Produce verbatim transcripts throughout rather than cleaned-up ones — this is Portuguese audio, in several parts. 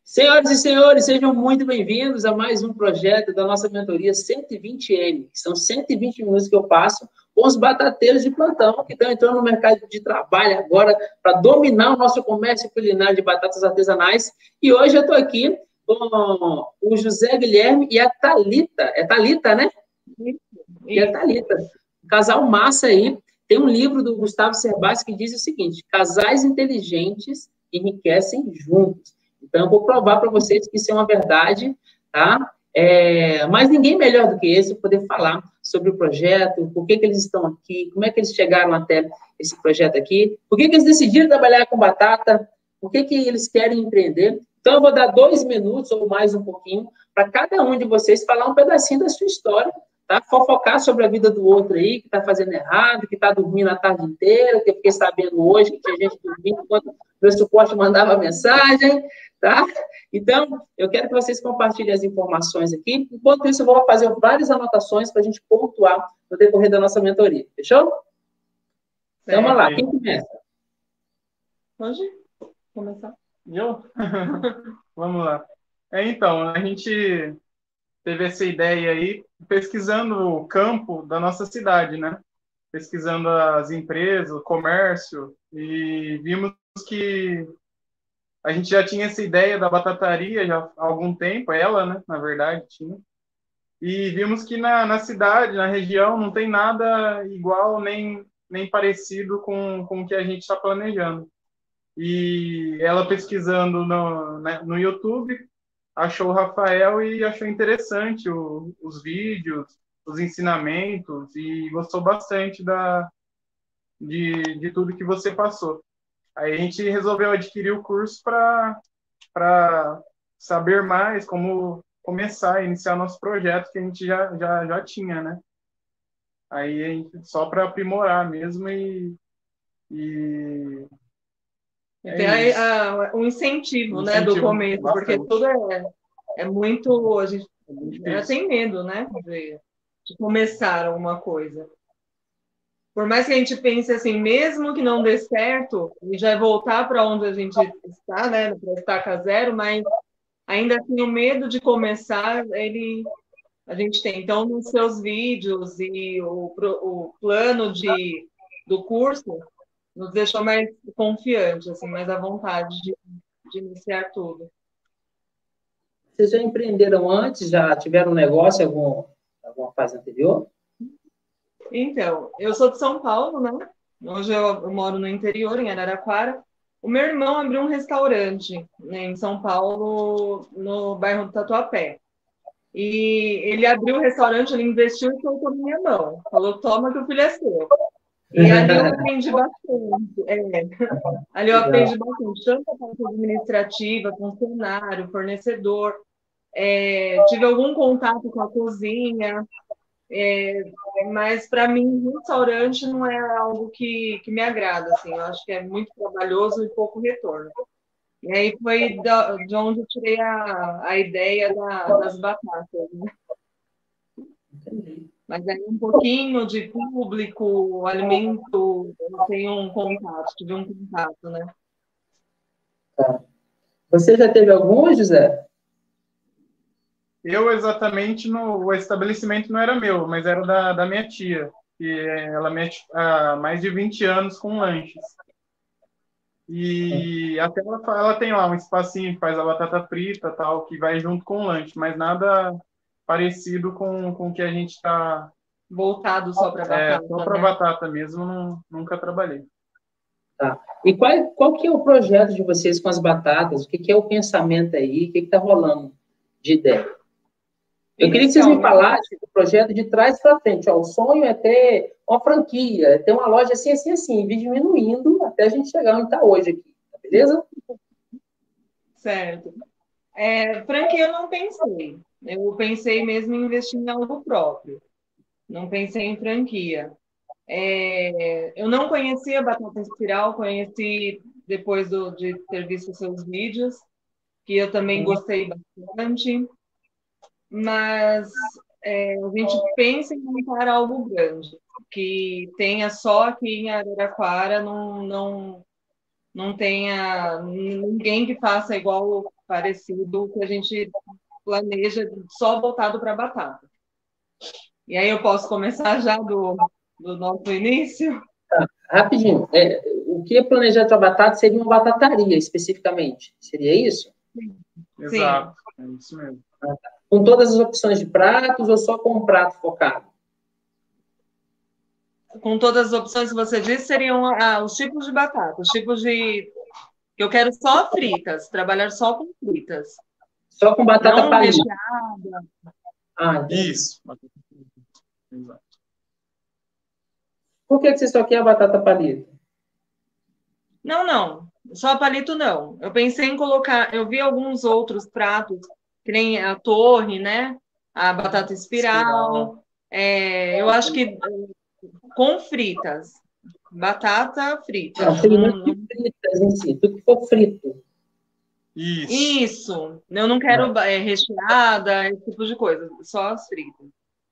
Senhoras e senhores, sejam muito bem-vindos a mais um projeto da nossa mentoria cento e vinte M, que são cento e vinte minutos que eu passo com os batateiros de plantão que estão entrando no mercado de trabalho agora para dominar o nosso comércio culinário de batatas artesanais. E hoje eu estou aqui com o José Guilherme e a Thalita. É Thalita, né? Isso. E a Thalita. Um casal massa aí. Tem um livro do Gustavo Cerbasi que diz o seguinte: casais inteligentes enriquecem juntos. Então, eu vou provar para vocês que isso é uma verdade, tá? É, mas ninguém melhor do que esse poder falar sobre o projeto, por que, que eles estão aqui, como é que eles chegaram até esse projeto aqui, por que, que eles decidiram trabalhar com batata, por que, que eles querem empreender. Então, eu vou dar dois minutos ou mais um pouquinho para cada um de vocês falar um pedacinho da sua história, tá? Fofocar sobre a vida do outro aí, que está fazendo errado, que está dormindo a tarde inteira, que eu fiquei sabendo hoje que tinha gente dormindo enquanto meu suporte mandava mensagem. Tá? Então, eu quero que vocês compartilhem as informações aqui. Enquanto isso, eu vou fazer várias anotações para a gente pontuar no decorrer da nossa mentoria. Fechou? Então, vamos lá. Quem começa? Pode começar. Eu? Vamos lá. É, então, a gente teve essa ideia aí pesquisando o campo da nossa cidade, né? Pesquisando as empresas, o comércio, e vimos que a gente já tinha essa ideia da batataria já há algum tempo, ela, né, na verdade, tinha. E vimos que na, na cidade, na região, não tem nada igual nem, nem parecido com, com o que a gente está planejando. E ela pesquisando no, né, no YouTube, achou o Rafael e achou interessante o, os vídeos, os ensinamentos, e gostou bastante da, de, de tudo que você passou. Aí a gente resolveu adquirir o curso para para saber mais como começar a iniciar nosso projeto que a gente já, já, já tinha, né? Aí a gente, só para aprimorar mesmo e... e é tem a, a, um incentivo, um né, incentivo do começo, bastante. Porque tudo é, é muito... A gente é tem medo, né, de, de começar alguma coisa. Por mais que a gente pense assim, mesmo que não dê certo, e já voltar para onde a gente está, né, para estaca zero, mas ainda assim o medo de começar, ele a gente tem. Então, nos seus vídeos e o, o plano de, do curso nos deixou mais confiante, assim, mais à vontade de, de iniciar tudo. Vocês já empreenderam antes? Já tiveram um negócio em algum, alguma fase anterior? Então, eu sou de São Paulo, né? Hoje eu, eu moro no interior, em Araraquara. O meu irmão abriu um restaurante, né, em São Paulo, no bairro do Tatuapé. E ele abriu o restaurante, ele investiu e colocou na minha mão. Falou, toma que o filho é seu. E ali eu aprendi bastante. É. Ali eu aprendi bastante, tanto a parte administrativa, funcionário, fornecedor. É, tive algum contato com a cozinha, é, mas para mim restaurante não é algo que, que me agrada, assim. Eu acho que é muito trabalhoso e pouco retorno. E aí foi da, de onde eu tirei a, a ideia da, das batatas, né? Mas aí um pouquinho de público, alimento, eu tenho um contato, tive um contato, né? Tá. Você já teve algum, José? Eu, exatamente, no, o estabelecimento não era meu, mas era da, da minha tia, que ela mexe há mais de vinte anos com lanches. E até ela, ela tem lá um espacinho que faz a batata frita, tal, que vai junto com o lanche, mas nada parecido com, com o que a gente está... Voltado só para batata. É, só para né? batata mesmo, não, nunca trabalhei. Tá. E qual, qual que é o projeto de vocês com as batatas? O que, que é o pensamento aí? O que está rolando de ideia? Eu queria que vocês me falassem do projeto de trás para frente. Ó, o sonho é ter uma franquia, é ter uma loja assim, assim, assim, e vir diminuindo até a gente chegar onde está hoje aqui. Tá beleza? Certo. É, franquia eu não pensei. Eu pensei mesmo em investir em algo próprio. Não pensei em franquia. É, eu não conhecia Batata Espiral, conheci depois do, de ter visto seus vídeos, que eu também gostei bastante, mas é, a gente pensa em montar algo grande, que tenha só aqui em Araraquara, não, não, não tenha ninguém que faça igual parecido que a gente planeja só voltado para batata. E aí eu posso começar já do, do nosso início? Tá, rapidinho. É, o que é planejado para batata seria uma batataria, especificamente. Seria isso? Sim. Exato, é isso mesmo. Com todas as opções de pratos ou só com um prato focado? Com todas as opções que você disse, seriam ah, os tipos de batata, os tipos de... Eu quero só fritas, trabalhar só com fritas. Só com batata Não palito? recheada. Ah, isso. Exato. Por que você só quer a batata palito? Não, não. Só palito, não. Eu pensei em colocar... Eu vi alguns outros pratos, que nem a torre, né? A batata espiral. É, eu acho que com fritas. Batata frita. Não, segmento Não, de fritas em si, tudo que for frito. Isso. Isso. Eu não quero é, recheada, esse tipo de coisa. Só as fritas.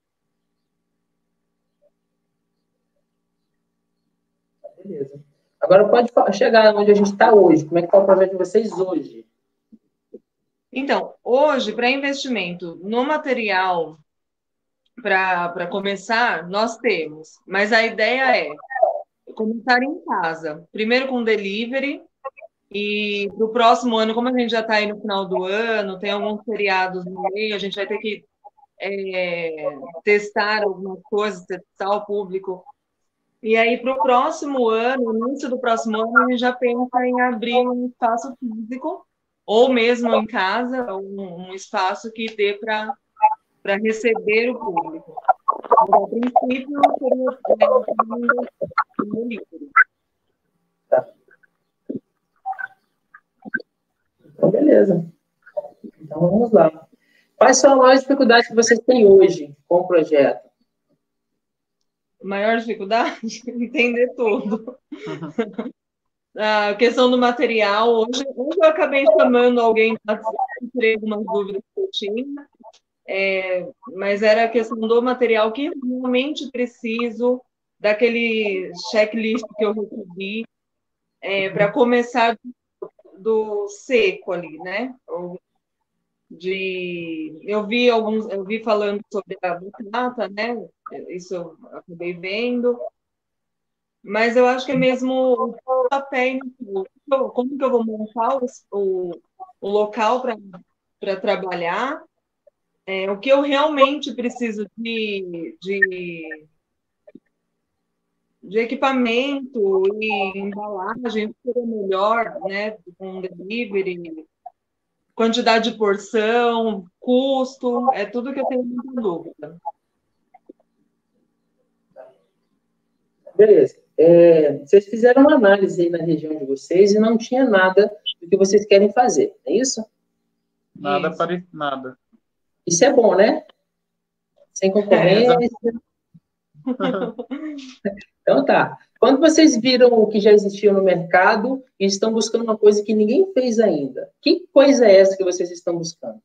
Beleza. Agora pode chegar onde a gente está hoje. Como é que está o projeto de vocês hoje? Então, hoje, para investimento no material, para começar, nós temos. Mas a ideia é começar em casa. Primeiro com delivery. E para o próximo ano, como a gente já está aí no final do ano, tem alguns feriados no meio, a gente vai ter que é, testar algumas coisas, testar o público. E aí, para o próximo ano, no início do próximo ano, a gente já pensa em abrir um espaço físico, ou mesmo em casa, um, um espaço que dê para receber o público. Mas, a princípio, seria um livro. Tá. Então, beleza. Então, vamos lá. Quais são as maiores dificuldades que vocês têm hoje com o projeto? Maior dificuldade? Entender tudo. A questão do material, hoje, hoje eu acabei chamando alguém para tirar algumas dúvidas que eu tinha, é, mas era a questão do material que realmente preciso, daquele checklist que eu recebi, é, para começar do seco ali, né? De, eu vi alguns, eu vi falando sobre a batata, né? Isso eu acabei vendo. Mas eu acho que é mesmo o papel, como que eu vou montar o, o local para trabalhar, é, o que eu realmente preciso de, de, de equipamento e embalagem, seria melhor, né, com delivery, quantidade de porção, custo, é tudo que eu tenho muita dúvida. Beleza. É, vocês fizeram uma análise aí na região de vocês e não tinha nada do que vocês querem fazer, é isso? Nada Isso. para nada. Isso é bom, né? Sem concorrência. É, então tá. Quando vocês viram o que já existia no mercado e estão buscando uma coisa que ninguém fez ainda, que coisa é essa que vocês estão buscando?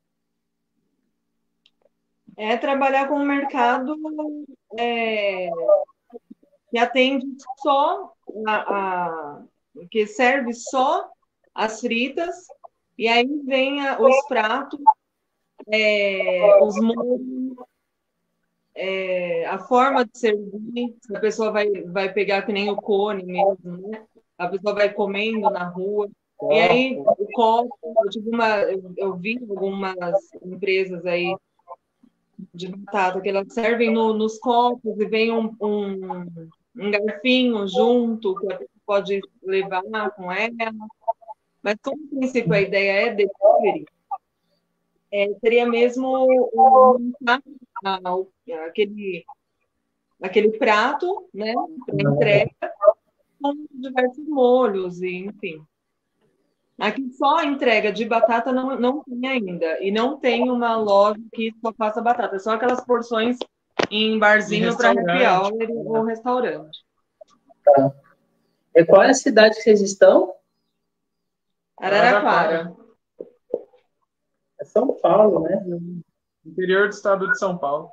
É trabalhar com um mercado é, que atende só a, a, que serve só as fritas, e aí vem a, os pratos, é, os molhos, é, a forma de servir, a pessoa vai, vai pegar que nem o cone mesmo, né? A pessoa vai comendo na rua. E aí, o copo, eu, tive uma, eu, eu vi algumas empresas aí de batata que elas servem no, nos copos e vem um, um, um garfinho junto que a pessoa pode levar com ela. Mas, como no princípio a ideia é delivery, é, seria mesmo montar aquele, aquele prato, né, para entrega com diversos molhos, e, enfim. Aqui só a entrega de batata não, não tem ainda. E não tem uma loja que só faça batata. Só aquelas porções em barzinho para happy hour ou restaurante. Tá. E qual é a cidade que vocês estão? Araraquara. É São Paulo, né? Interior do estado de São Paulo.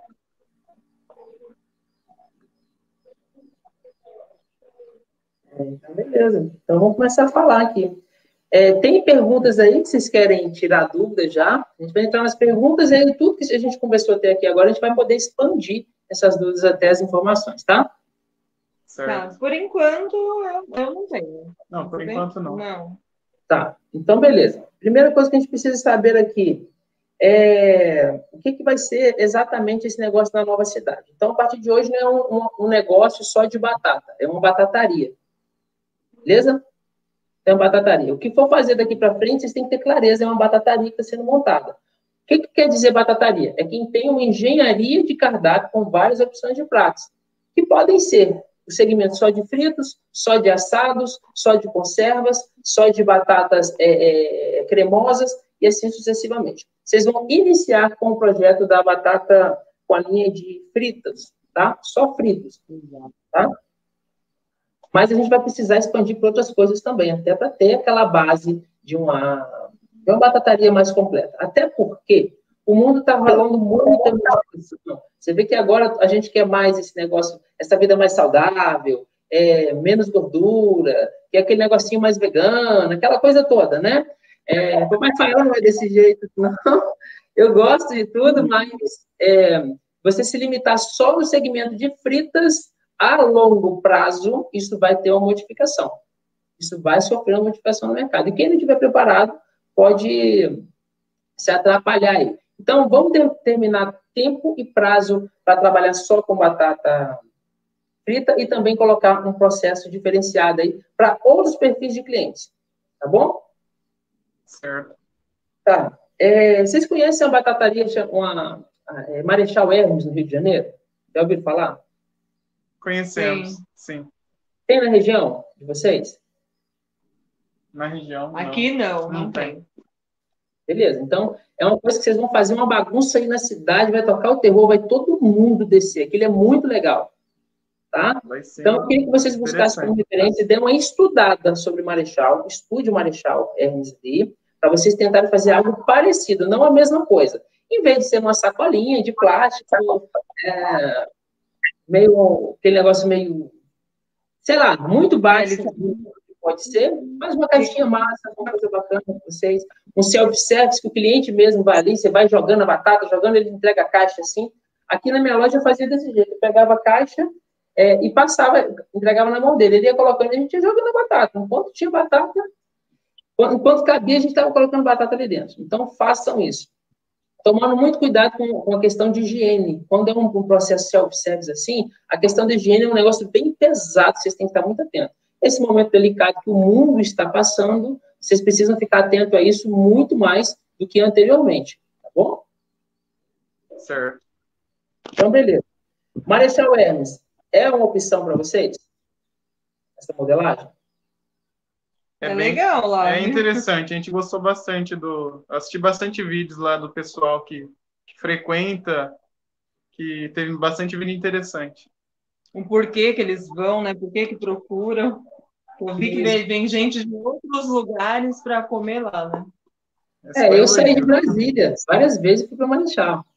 É, então, beleza. Então, vamos começar a falar aqui. É, tem perguntas aí que vocês querem tirar dúvidas já? A gente vai entrar nas perguntas e aí tudo que a gente conversou até aqui agora, a gente vai poder expandir essas dúvidas até as informações, tá? Tá, por enquanto, eu, eu não tenho. Não, por enquanto não. Não. Tá, então beleza. Primeira coisa que a gente precisa saber aqui é o que, que vai ser exatamente esse negócio na nova cidade. Então, a partir de hoje, não é um, um, um negócio só de batata, é uma batataria. Beleza? É uma batataria. O que for fazer daqui para frente, vocês têm que ter clareza, é uma batataria que está sendo montada. O que, que quer dizer batataria? É quem tem uma engenharia de cardápio com várias opções de pratos, que podem ser o segmento só de fritos, só de assados, só de conservas, só de batatas é, é, cremosas e assim sucessivamente. Vocês vão iniciar com o projeto da batata com a linha de fritas, tá? Só fritos, tá? Mas a gente vai precisar expandir para outras coisas também, até para ter aquela base de uma, de uma batataria mais completa. Até porque o mundo está rolando muita modificação. Você vê que agora a gente quer mais esse negócio, essa vida mais saudável, é, menos gordura, que é aquele negocinho mais vegano, aquela coisa toda, né? É, por mais falar não é desse jeito, não. Eu gosto de tudo, mas é, você se limitar só no segmento de fritas, a longo prazo, isso vai ter uma modificação. Isso vai sofrer uma modificação no mercado. E quem não estiver preparado pode se atrapalhar aí. Então, vamos determinar tempo e prazo para trabalhar só com batata frita e também colocar um processo diferenciado aí para outros perfis de clientes. Tá bom? Certo. Tá. É, vocês conhecem a batataria, uma, a, é, Marechal Hermes, no Rio de Janeiro? Já ouviram falar? Conhecemos, sim. sim. Tem na região de vocês? Na região, não. Aqui não, não, não tem. tem. Beleza, então é uma coisa que vocês vão fazer uma bagunça aí na cidade, vai tocar o terror, vai todo mundo descer. Aquilo é muito legal. Tá? Então, eu queria que vocês buscassem como referência e dêem uma estudada sobre Marechal, estude o Marechal Hermes ali, para vocês tentarem fazer algo parecido, não a mesma coisa. Em vez de ser uma sacolinha de plástico, é, meio, aquele negócio meio, sei lá, muito baixo, pode ser, mas uma caixinha massa, uma coisa bacana para vocês. Um self-service que o cliente mesmo vai ali, você vai jogando a batata, jogando, ele entrega a caixa assim. Aqui na minha loja eu fazia desse jeito, eu pegava a caixa é, e passava, entregava na mão dele. Ele ia colocando, a gente ia jogando a batata. Enquanto tinha batata, enquanto cabia, a gente estava colocando batata ali dentro. Então, façam isso. Tomando muito cuidado com, com a questão de higiene. Quando é um, um processo self-service assim, a questão da higiene é um negócio bem pesado, vocês têm que estar muito atentos. Esse momento delicado que o mundo está passando, vocês precisam ficar atentos a isso muito mais do que anteriormente, tá bom? Certo. Então, beleza. Marechal Hermes, é uma opção para vocês? Essa modelagem? É, é bem, legal lá. É interessante, a gente gostou bastante do... Assisti bastante vídeos lá do pessoal que, que frequenta, que teve bastante vídeo interessante. O porquê que eles vão, né? Por que que procuram. Eu vi que vem, vem gente de outros lugares para comer lá, né? É, eu saí de Brasília várias vezes e fui para Marechal.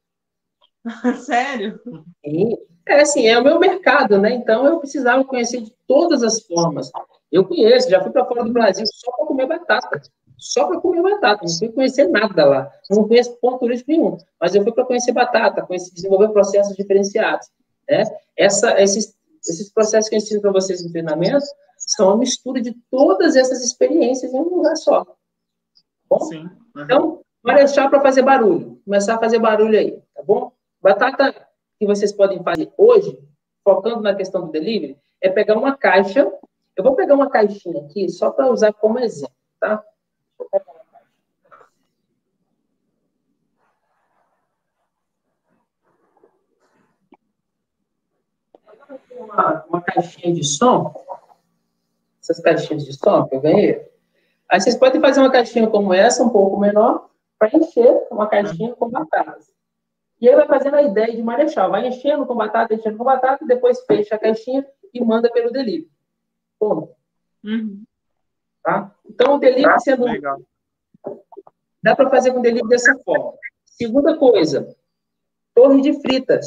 Sério? Sim. É assim, é o meu mercado, né? Então eu precisava conhecer de todas as formas. Eu conheço, já fui para fora do Brasil só para comer batata. Só para comer batata. Não fui conhecer nada lá. Não conheço ponto turístico nenhum. Mas eu fui para conhecer batata, conhecer, desenvolver processos diferenciados. Né? Essa, esses, esses processos que eu ensino para vocês no treinamento são uma mistura de todas essas experiências em um lugar só. Bom? Sim. Uhum. Então, Marechal para fazer barulho. Começar a fazer barulho aí, tá bom? Batata que vocês podem fazer hoje, focando na questão do delivery, é pegar uma caixa. Eu vou pegar uma caixinha aqui só para usar como exemplo, tá? Deixa eu pegar uma caixa. Uma, uma caixinha de som. Essas caixinhas de som que eu ganhei. Aí vocês podem fazer uma caixinha como essa, um pouco menor, para encher uma caixinha com batatas. E aí vai fazendo a ideia de Marechal. Vai enchendo com batata, enchendo com batata, e depois fecha a caixinha e manda pelo delivery. Ponto. Uhum. Tá? Então, o delivery sendo... Legal. Dá para fazer com o delivery dessa forma. Segunda coisa, torre de fritas.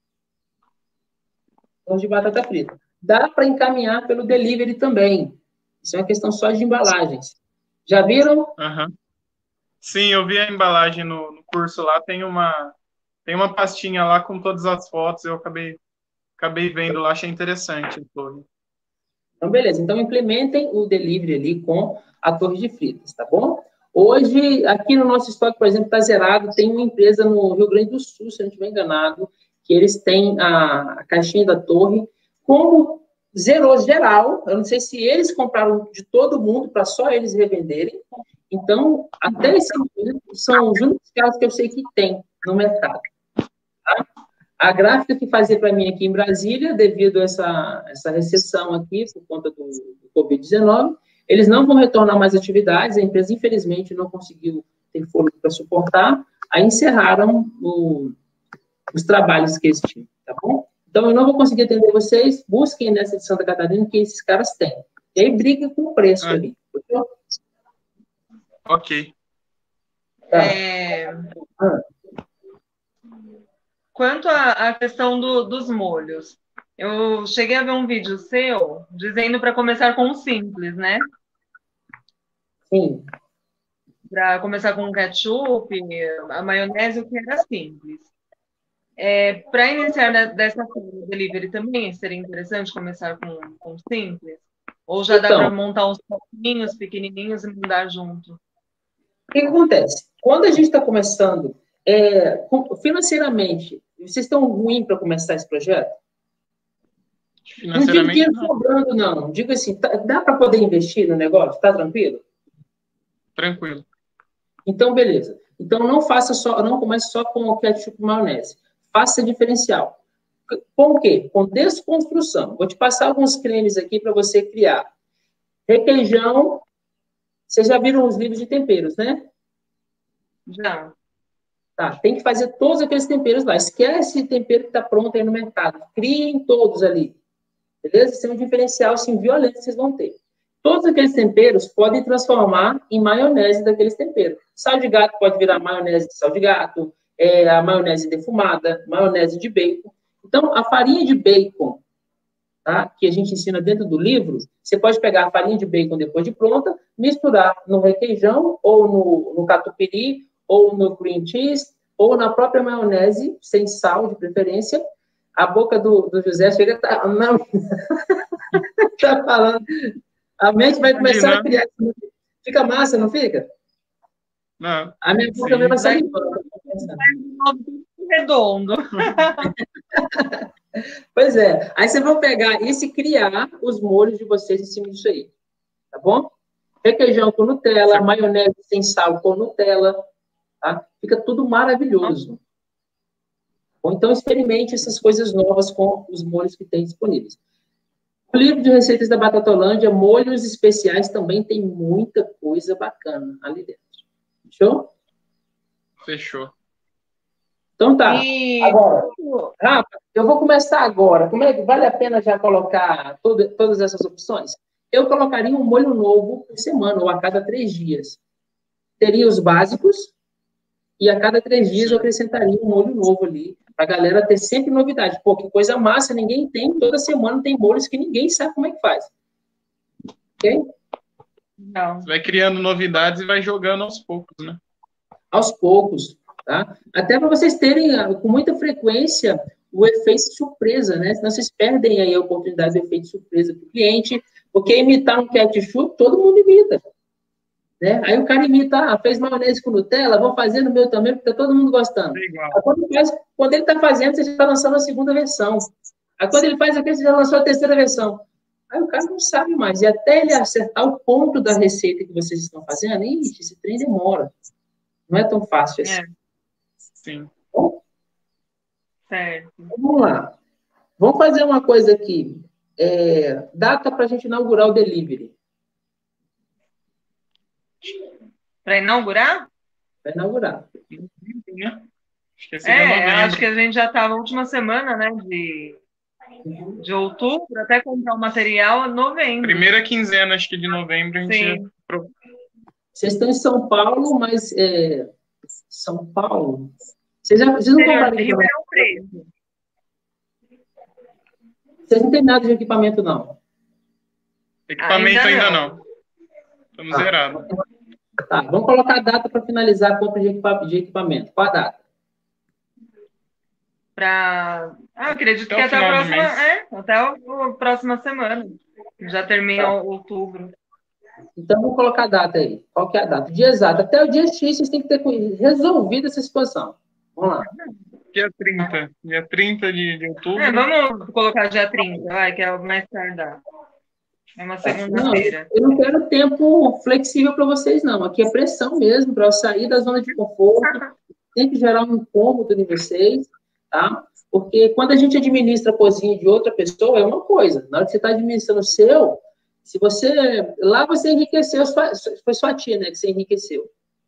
Torre de batata frita. Dá para encaminhar pelo delivery também. Isso é uma questão só de embalagens. Já viram? Aham. Sim, eu vi a embalagem no, no curso lá, tem uma, tem uma pastinha lá com todas as fotos, eu acabei, acabei vendo lá, achei interessante a torre. Então, beleza. Então, implementem o delivery ali com a torre de fritas, tá bom? Hoje, aqui no nosso estoque, por exemplo, está zerado. Tem uma empresa no Rio Grande do Sul, se eu não estiver enganado, que eles têm a, a caixinha da torre. Como zerou geral, eu não sei se eles compraram de todo mundo para só eles revenderem. Então, até esse momento, são os únicos casos que eu sei que tem no mercado. Tá? A gráfica que fazia para mim aqui em Brasília, devido a essa, essa recessão aqui, por conta do, do covid dezenove, eles não vão retornar mais atividades, a empresa, infelizmente, não conseguiu ter fôlego para suportar, aí encerraram o, os trabalhos que eles tinham, tá bom? Então, eu não vou conseguir atender vocês, busquem nessa de Santa Catarina que esses caras têm. E aí, briga com o preço Ah. ali, entendeu? Ok. Tá. É... Ah. Quanto à à questão do- dos molhos, eu cheguei a ver um vídeo seu dizendo para começar com o simples, né? Sim. Para começar com ketchup, a maionese, o que era simples. É, para iniciar ne- dessa forma o delivery também seria interessante começar com, com simples? Ou já dá Então, para montar uns pouquinhos pequenininhos e mandar junto? o que que acontece? Quando a gente está começando, é, com- financeiramente, vocês estão ruim para começar esse projeto? Não digo Financeiramente, dinheiro não. sobrando, não. Digo assim, tá- dá para poder investir no negócio? Tá tranquilo? Tranquilo. Então, beleza. Então, não faça só, não comece só com o ketchup e maionese. Faça diferencial. Com o quê? Com desconstrução. Vou te passar alguns cremes aqui para você criar. Requeijão. Vocês já viram os livros de temperos, né? Já. Tá, tem que fazer todos aqueles temperos lá. Esquece o tempero que está pronto aí no mercado. Criem todos ali. Beleza? Esse é um diferencial, assim, violento que vocês vão ter. Todos aqueles temperos podem transformar em maionese daqueles temperos. Sal de gato pode virar maionese de sal de gato, é, a maionese defumada, maionese de bacon. Então, a farinha de bacon, tá, que a gente ensina dentro do livro, você pode pegar a farinha de bacon depois de pronta, misturar no requeijão, ou no, no catupiry, ou no cream cheese, ou na própria maionese, sem sal, de preferência. A boca do, do José chega a tá, não, tá falando. A mente vai começar a criar. Fica massa, não fica? Não. A minha boca mesmo vai Vai salivando. redondo. Pois é. Aí vocês vão pegar e se criar os molhos de vocês em cima disso aí. Tá bom? Requeijão com Nutella, Certo. maionese sem sal com Nutella. Tá? Fica tudo maravilhoso. Ou então experimente essas coisas novas com os molhos que tem disponíveis. O livro de receitas da Batatolândia, molhos especiais, também tem muita coisa bacana ali dentro. Fechou? Fechou. Então tá. E Agora, Rafa, eu vou começar agora. Como é que vale a pena já colocar todo, todas essas opções? Eu colocaria um molho novo por semana, ou a cada três dias. Teria os básicos, e a cada três dias eu acrescentaria um molho novo ali, para a galera ter sempre novidade. Pô, que coisa massa, ninguém tem, toda semana tem molhos que ninguém sabe como é que faz. Ok? não. Você vai criando novidades e vai jogando aos poucos, né? Aos poucos, tá? Até para vocês terem, com muita frequência, o efeito surpresa, né? Senão vocês perdem aí a oportunidade do efeito surpresa para o cliente, porque imitar um ketchup, todo mundo imita. Né? Aí o cara imita, ah, fez maionese com Nutella, vou fazer no meu também, porque tá todo mundo gostando. É igual. Aí, quando, faz, quando ele está fazendo, você já está lançando a segunda versão. Aí quando ele faz aquilo, você já lançou a terceira versão. Aí o cara não sabe mais. E até ele acertar o ponto da receita que vocês estão fazendo, ixi, esse trem demora. Não é tão fácil assim. É, Sim. Bom, certo. vamos lá. Vamos fazer uma coisa aqui. É, data para a gente inaugurar o delivery. Para inaugurar? Vai inaugurar. Acho que esse é É, novembro. acho que a gente já estava última semana, né, de, de outubro, até comprar o material, novembro. Primeira quinzena, acho que de novembro, a gente Sim. já... Vocês estão em São Paulo, mas... É, São Paulo? Vocês, já, vocês não Interior de compraram Ribeirão equipamento? Preto. Vocês não têm nada de equipamento, não? Equipamento Ainda ainda não. não. Estamos Ah, zerados. Tá, vamos colocar a data para finalizar a compra de equipa- de equipamento. Qual a data? Pra... Ah, eu acredito Até que o até a final do próxima, mês. é, até a próxima semana. Já termina outubro. Então, vamos colocar a data aí. Qual que é a data? O dia exato. Até o dia X, vocês têm que ter resolvido essa situação. Vamos lá. Dia trinta. Dia trinta de, de outubro. É, vamos colocar dia trinta, vai, que é o mais tardar. É uma Não, segunda-feira. eu não quero tempo flexível para vocês, não. Aqui é pressão mesmo, para eu sair da zona de conforto. Tem que gerar um incômodo em vocês, tá? Porque quando a gente administra a cozinha de outra pessoa, é uma coisa. Na hora que você está administrando o seu, se você... Lá você enriqueceu, sua- foi sua tia, né, que você enriqueceu.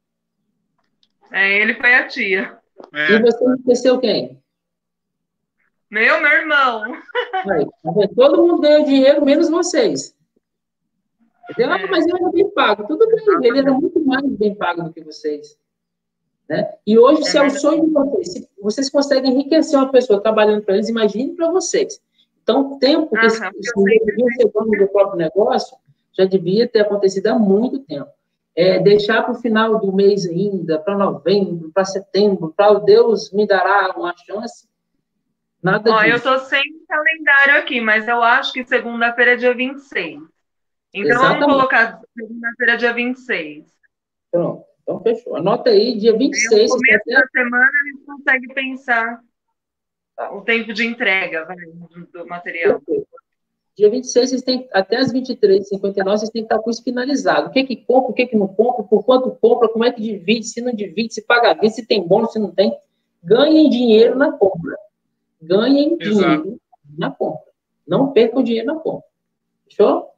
É, ele foi a tia. É, E você enriqueceu quem? Meu, meu irmão. Aí, tá vendo? Todo mundo ganhou dinheiro, menos vocês. Entendeu? Ah, É. mas ele era bem pago. Tudo bem, ele era muito mais bem pago do que vocês. Né? E hoje, É se é o verdade. sonho de vocês, se vocês conseguem enriquecer uma pessoa trabalhando para eles, imagine para vocês. Então, o tempo que Aham, vocês deviam ser donos do próprio negócio já devia ter acontecido há muito tempo. É, deixar para o final do mês ainda, para novembro, para setembro, para o Deus me dará uma chance, nada Ó, eu disso. tô sem calendário aqui, mas eu acho que segunda-feira é dia vinte e seis. Então vamos Exatamente. colocar segunda-feira, dia vinte e seis. Pronto. Então, fechou. Anota aí, dia vinte e Aí, no seis, vocês começo estão até... da semana, a gente consegue pensar o tempo de entrega, vai, do, do material. Dia vinte e seis, vocês têm, até as vinte e três e cinquenta e nove, vocês têm que estar com isso finalizado. O que que compra, o que que não compra, por quanto compra, como é que divide, se não divide, se paga a vista, se tem bônus, se não tem. Ganhem dinheiro na compra. Ganhem Exato. dinheiro na compra. Não percam dinheiro na compra. Fechou?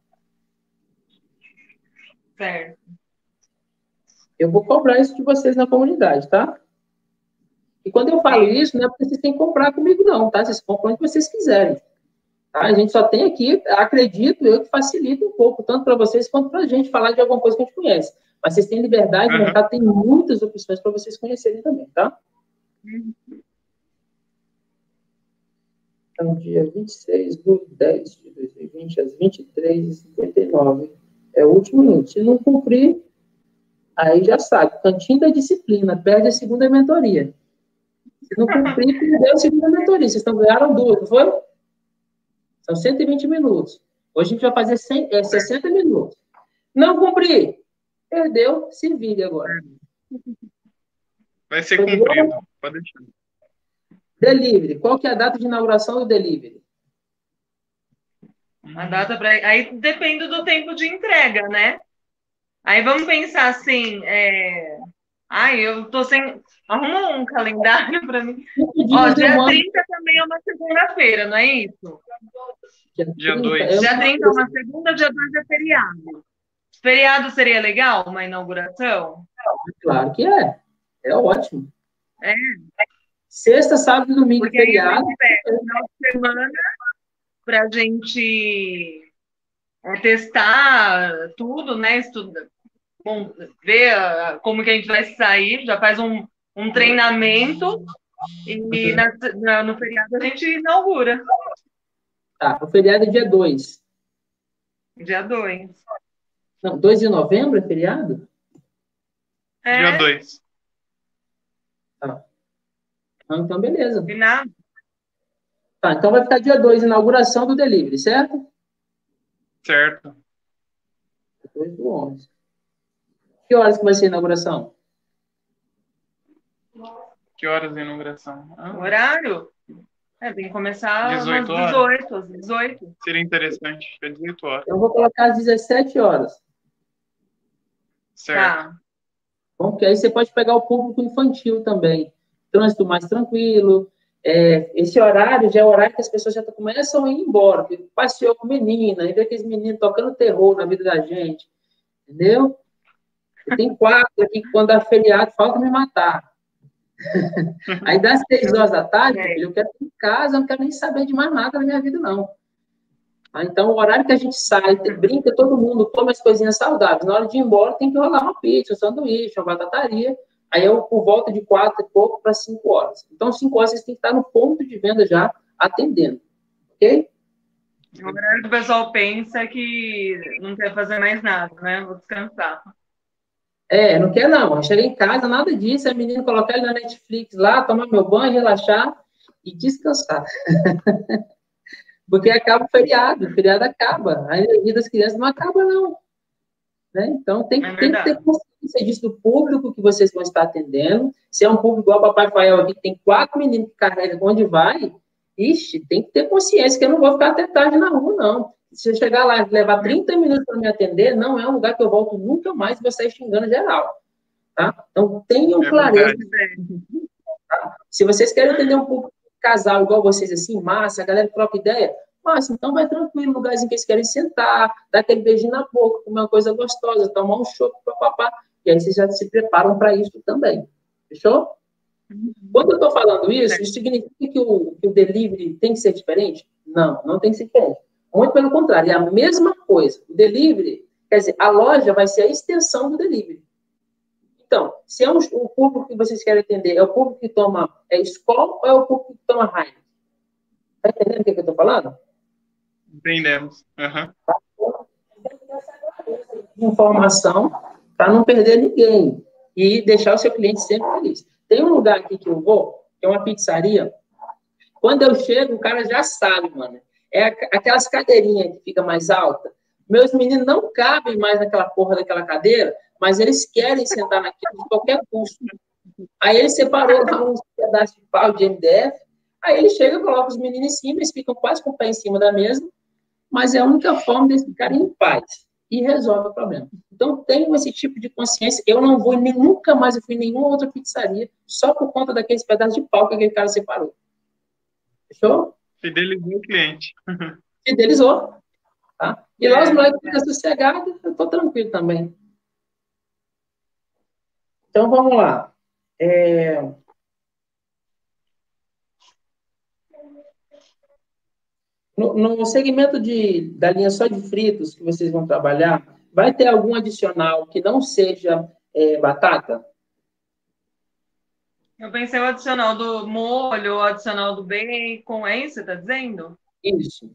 Certo. Eu vou cobrar isso de vocês na comunidade, tá? E quando eu falo isso, não é porque vocês têm que comprar comigo, não, tá? Vocês compram onde vocês quiserem. Tá? A gente só tem aqui, acredito eu, que facilita um pouco, tanto para vocês quanto para a gente falar de alguma coisa que a gente conhece. Mas vocês têm liberdade, Uhum. o mercado tem muitas opções para vocês conhecerem também, tá? Uhum. Então, dia vinte e seis de dez de dois mil e vinte, às vinte e três e cinquenta e nove. É o último minuto. Se não cumprir, aí já sabe, cantinho da disciplina, perde a segunda mentoria. Se não cumprir, perdeu a segunda mentoria. Vocês estão ganharam duas, não foi? São cento e vinte minutos. Hoje a gente vai fazer cem, é, sessenta minutos. Não cumprir, perdeu, se vire agora. Vai ser cumprido. Pode deixar. Delivery. Qual que é a data de inauguração do delivery? A data para aí depende do tempo de entrega, né? Aí vamos pensar assim, é... ai, eu tô sem... Arruma um calendário para mim. Ó, dia trinta também é uma segunda-feira, não é isso? Dia dois. Dia trinta é uma segunda, dia dois é feriado. Feriado seria legal, uma inauguração? Claro que é. É ótimo. É. Sexta, sábado e domingo, porque feriado. Aí a gente pega final de semana para a gente testar tudo, né? Estudar, bom, ver como que a gente vai sair, já faz um, um treinamento e na, na, no feriado a gente inaugura. Tá, o feriado é dia dois. Dia dois. Não, dois de novembro é feriado? É. Dia dois. Tá. Então, beleza. Combinado? Tá, então vai ficar dia dois, inauguração do delivery, certo? Certo. dois do onze. Que horas que vai ser a inauguração? Que horas de inauguração? Ah, O horário? É, tem que começar dezoito às dezoito, às dezoito. seria interessante. É dezoito horas. Eu vou colocar às dezessete horas. Certo. Tá. Bom, porque aí você pode pegar o público infantil também. Trânsito mais tranquilo. É, esse horário já é o horário que as pessoas já começam a ir embora. Porque passeou com menina, aí vê aqueles meninos tocando terror na vida da gente. Entendeu? E tem quatro aqui que quando dá feriado falta me matar. Aí das seis horas da tarde, É. eu quero ir em casa, eu não quero nem saber de mais nada na minha vida, não. Ah, então, o horário que a gente sai, brinca, todo mundo come as coisinhas saudáveis. Na hora de ir embora, tem que rolar uma pizza, um sanduíche, uma batataria. Aí eu, por volta de quatro e pouco para cinco horas. Então, cinco horas, vocês têm que estar no ponto de venda já, atendendo. Ok? O horário que o pessoal pensa que não quer fazer mais nada, né? Vou descansar. É, não quer não. Eu cheguei em casa, nada disso. A menina colocar ele na Netflix lá, tomar meu banho, relaxar e descansar. Porque acaba o feriado, o feriado acaba. A energia das crianças não acaba, não. Né? Então, tem, É tem que ter verdade. consciência disso do público que vocês vão estar atendendo. Se é um público igual o Papai Fael aqui, que tem quatro meninos que carregam onde vai, ixi, tem que ter consciência que eu não vou ficar até tarde na rua, não. Se eu chegar lá e levar trinta minutos para me atender, não é um lugar que eu volto nunca mais e vou sair xingando geral. Tá? Então, tenham É clareza. verdade. Tá? Se vocês querem atender um público casal igual vocês, assim, massa, a galera troca ideia, massa, então vai tranquilo, lugarzinho que eles querem sentar, dar aquele beijinho na boca, comer uma coisa gostosa, tomar um chopp, papapá, e aí vocês já se preparam para isso também. Fechou? Quando eu estou falando isso, isso significa que o, que o delivery tem que ser diferente? Não, não tem que ser diferente. Muito pelo contrário, é a mesma coisa. O delivery, quer dizer, a loja vai ser a extensão do delivery. Então, se é um, o público que vocês querem atender, é o público que toma é Skol ou é o público que toma Heineken? Está entendendo o que, que eu estou falando? Entendemos. Uhum. Informação para não perder ninguém e deixar o seu cliente sempre feliz. Tem um lugar aqui que eu vou, que é uma pizzaria. Quando eu chego, o cara já sabe, mano. É aquelas cadeirinhas que fica mais alta. Meus meninos não cabem mais naquela porra daquela cadeira, mas eles querem sentar naquilo de qualquer custo. Aí ele separou lá uns pedaços de pau de M D F, aí ele chega, coloca os meninos em cima, eles ficam quase com o pé em cima da mesa, mas é a única forma deles ficarem em paz e resolve o problema. Então, tenham esse tipo de consciência. Eu não vou, nem, nunca mais eu fui em nenhuma outra pizzaria, só por conta daqueles pedaços de pau que aquele cara separou. Fechou? Fidelizou o cliente. Fidelizou. Tá? E É, lá os moleques ficam sossegados, eu estou tranquilo também. Então, vamos lá. É... No, no segmento de, da linha só de fritos que vocês vão trabalhar, vai ter algum adicional que não seja é, batata? Eu pensei o adicional do molho, o adicional do bacon, é isso que você está dizendo? Isso.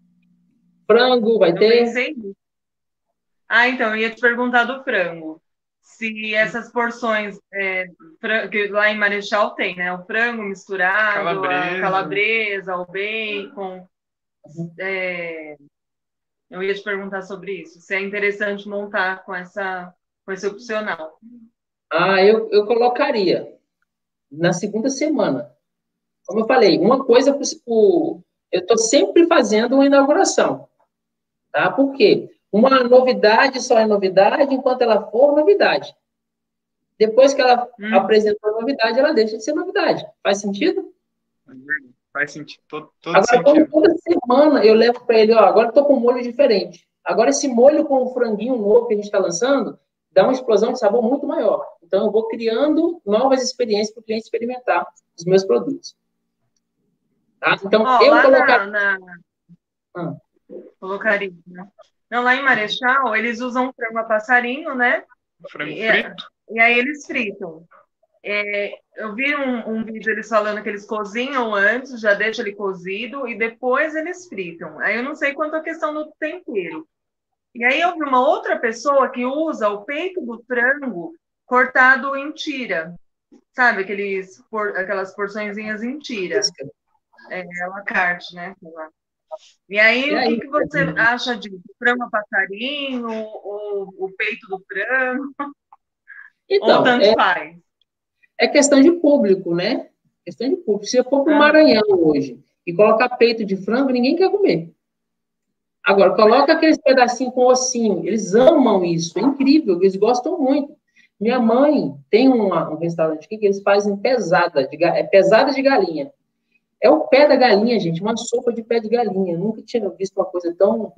Frango vai Eu ter? pensei nisso. Ah, então, eu ia te perguntar do frango. Se essas porções, é, fran- que lá em Marechal tem, né? O frango misturado, a Calabresa. calabresa, o bacon. É, eu ia te perguntar sobre isso. Se é interessante montar com, essa, com esse opcional. Ah, eu, eu colocaria na segunda semana. Como eu falei, uma coisa por, por- eu estou sempre fazendo uma inauguração, tá? Por quê? Uma novidade só é novidade enquanto ela for novidade. Depois que ela Hum. apresentou a novidade, ela deixa de ser novidade. Faz sentido? Faz sentido, todo, todo Agora, sentido. como toda semana eu levo para ele, ó, agora eu tô com um molho diferente. Agora, esse molho com o franguinho novo que a gente está lançando, dá uma explosão de sabor muito maior. Então, eu vou criando novas experiências para o cliente experimentar os meus produtos. Tá? Então, Ó, eu lá colocar... na, na... Ah. Colocaria, né? Não, lá em Marechal, eles usam frango a passarinho, né? Frango E, frito? e aí eles fritam. É, eu vi um, um vídeo eles falando que eles cozinham antes, já deixa ele cozido e depois eles fritam. Aí eu não sei quanto a questão do tempero. E aí eu vi uma outra pessoa que usa o peito do frango cortado em tira. Sabe, aqueles, por, aquelas porçõezinhas em tira. É, à la carte, né? E aí, E o aí? que, que você acha disso? Frango a passarinho, ou o peito do frango, ou Então, tanto é, faz? é questão de público, né? Questão de público. Se eu for para o Ah, Maranhão hoje e colocar peito de frango, ninguém quer comer. Agora, coloca aqueles pedacinhos com ossinho. Eles amam isso. É incrível. Eles gostam muito. Minha mãe tem uma, um restaurante aqui que eles fazem pesada, de, é pesada de galinha. É o pé da galinha, gente. Uma sopa de pé de galinha. Eu nunca tinha visto uma coisa tão...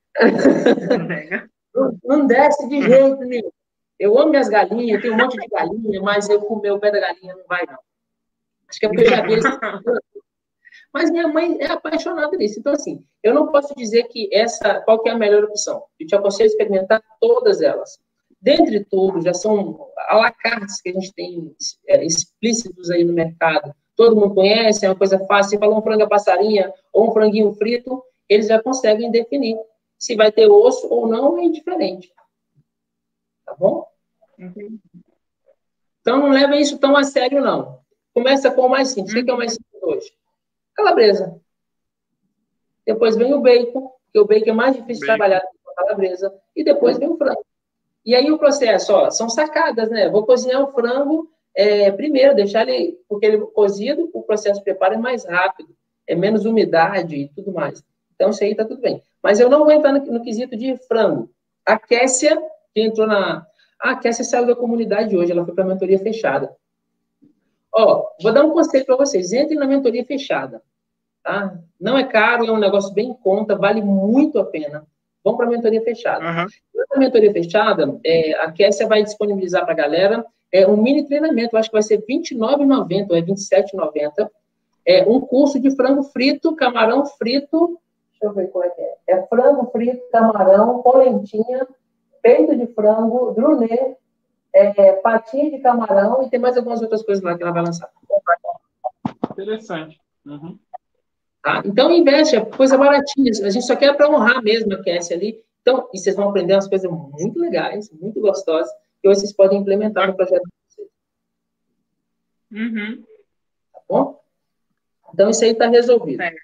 não, não desce de jeito nenhum. Eu amo minhas galinhas, tenho um monte de galinha, mas eu comer o pé da galinha não vai, não. Acho que é porque eu já vi eles... Mas minha mãe é apaixonada nisso. Então, assim, eu não posso dizer que essa, qual que é a melhor opção. Eu te aconselho a experimentar todas elas. Dentre tudo, já são à la carte que a gente tem é, explícitos aí no mercado. Todo mundo conhece, é uma coisa fácil. Se falou um frango a passarinha ou um franguinho frito, eles já conseguem definir se vai ter osso ou não, é indiferente. Tá bom? Entendi. Então, não leva isso tão a sério, não. Começa com o mais simples. O que é o mais simples hoje? Calabresa. Depois vem o bacon, porque o bacon é mais difícil de trabalhar do que a calabresa. E depois vem o frango. E aí o processo, ó, são sacadas, né? Vou cozinhar o frango é, primeiro, deixar ele, porque ele cozido, o processo de preparo é mais rápido, é menos umidade e tudo mais. Então, isso aí tá tudo bem. Mas eu não vou entrar no, no quesito de frango. A Kessia, que entrou na... Ah, a Kessia saiu da comunidade hoje, ela foi para a mentoria fechada. Ó, vou dar um conselho para vocês. Entrem na mentoria fechada. Tá? Não é caro, é um negócio bem em conta, vale muito a pena. Vamos para a mentoria fechada. Uhum. Na mentoria fechada, é, a Kessia vai disponibilizar para a galera é, um mini treinamento, acho que vai ser vinte e nove reais e noventa centavos, ou é vinte e sete reais e noventa centavos. É um curso de frango frito, camarão frito, deixa eu ver qual é que é. É frango frito, camarão, polentinha, peito de frango, drunê, é, patinha de camarão e tem mais algumas outras coisas lá que ela vai lançar. Interessante. Uhum. Tá? Então, investe, é coisa baratinha. A gente só quer para honrar mesmo a Kessia ali. Então, e vocês vão aprender umas coisas muito legais, muito gostosas, que vocês podem implementar no projeto de vocês. Uhum. Tá bom? Então, isso aí está resolvido. É.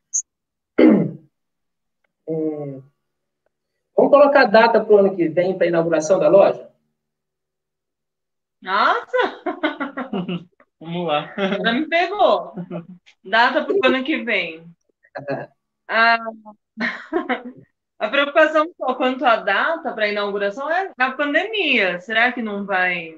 Vamos colocar a data para o ano que vem, para a inauguração da loja? Nossa! Vamos lá. Ela me pegou. Data para o ano que vem. Ah, a preocupação só quanto à data para a inauguração é a pandemia. Será que não vai...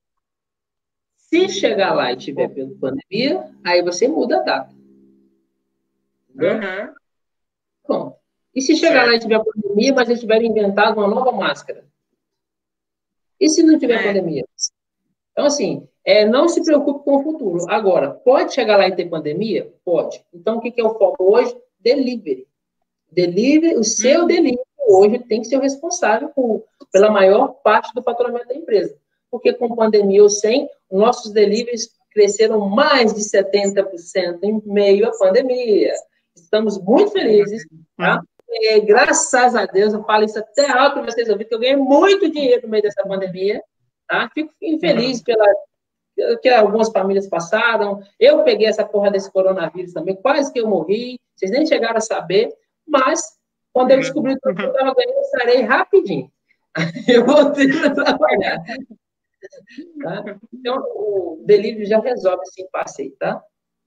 Se chegar lá e tiver pela pandemia, aí você muda a data. Entendeu? Uhum. Bom, e se chegar certo. lá e tiver pandemia, mas eles tiverem inventado uma nova máscara? E se não tiver é. pandemia? Então, assim, é, não se preocupe com o futuro. Agora, pode chegar lá e ter pandemia? Pode. Então, o que, que é o foco hoje? Delivery. Delivery, o seu hum. delivery hoje tem que ser o responsável por, pela maior parte do faturamento da empresa. Porque com pandemia ou sem, nossos deliveries cresceram mais de setenta por cento em meio à pandemia. Estamos muito felizes, tá? E, graças a Deus, eu falo isso até alto para vocês ouvirem, que eu ganhei muito dinheiro no meio dessa pandemia, tá? Fico infeliz pela que algumas famílias passaram. Eu peguei essa porra desse coronavírus também, quase que eu morri, vocês nem chegaram a saber, mas quando eu descobri que eu estava ganhando, eu sarei rapidinho. Eu voltei para trabalhar. Tá? Então, o delivery já resolve esse impasse aí, tá?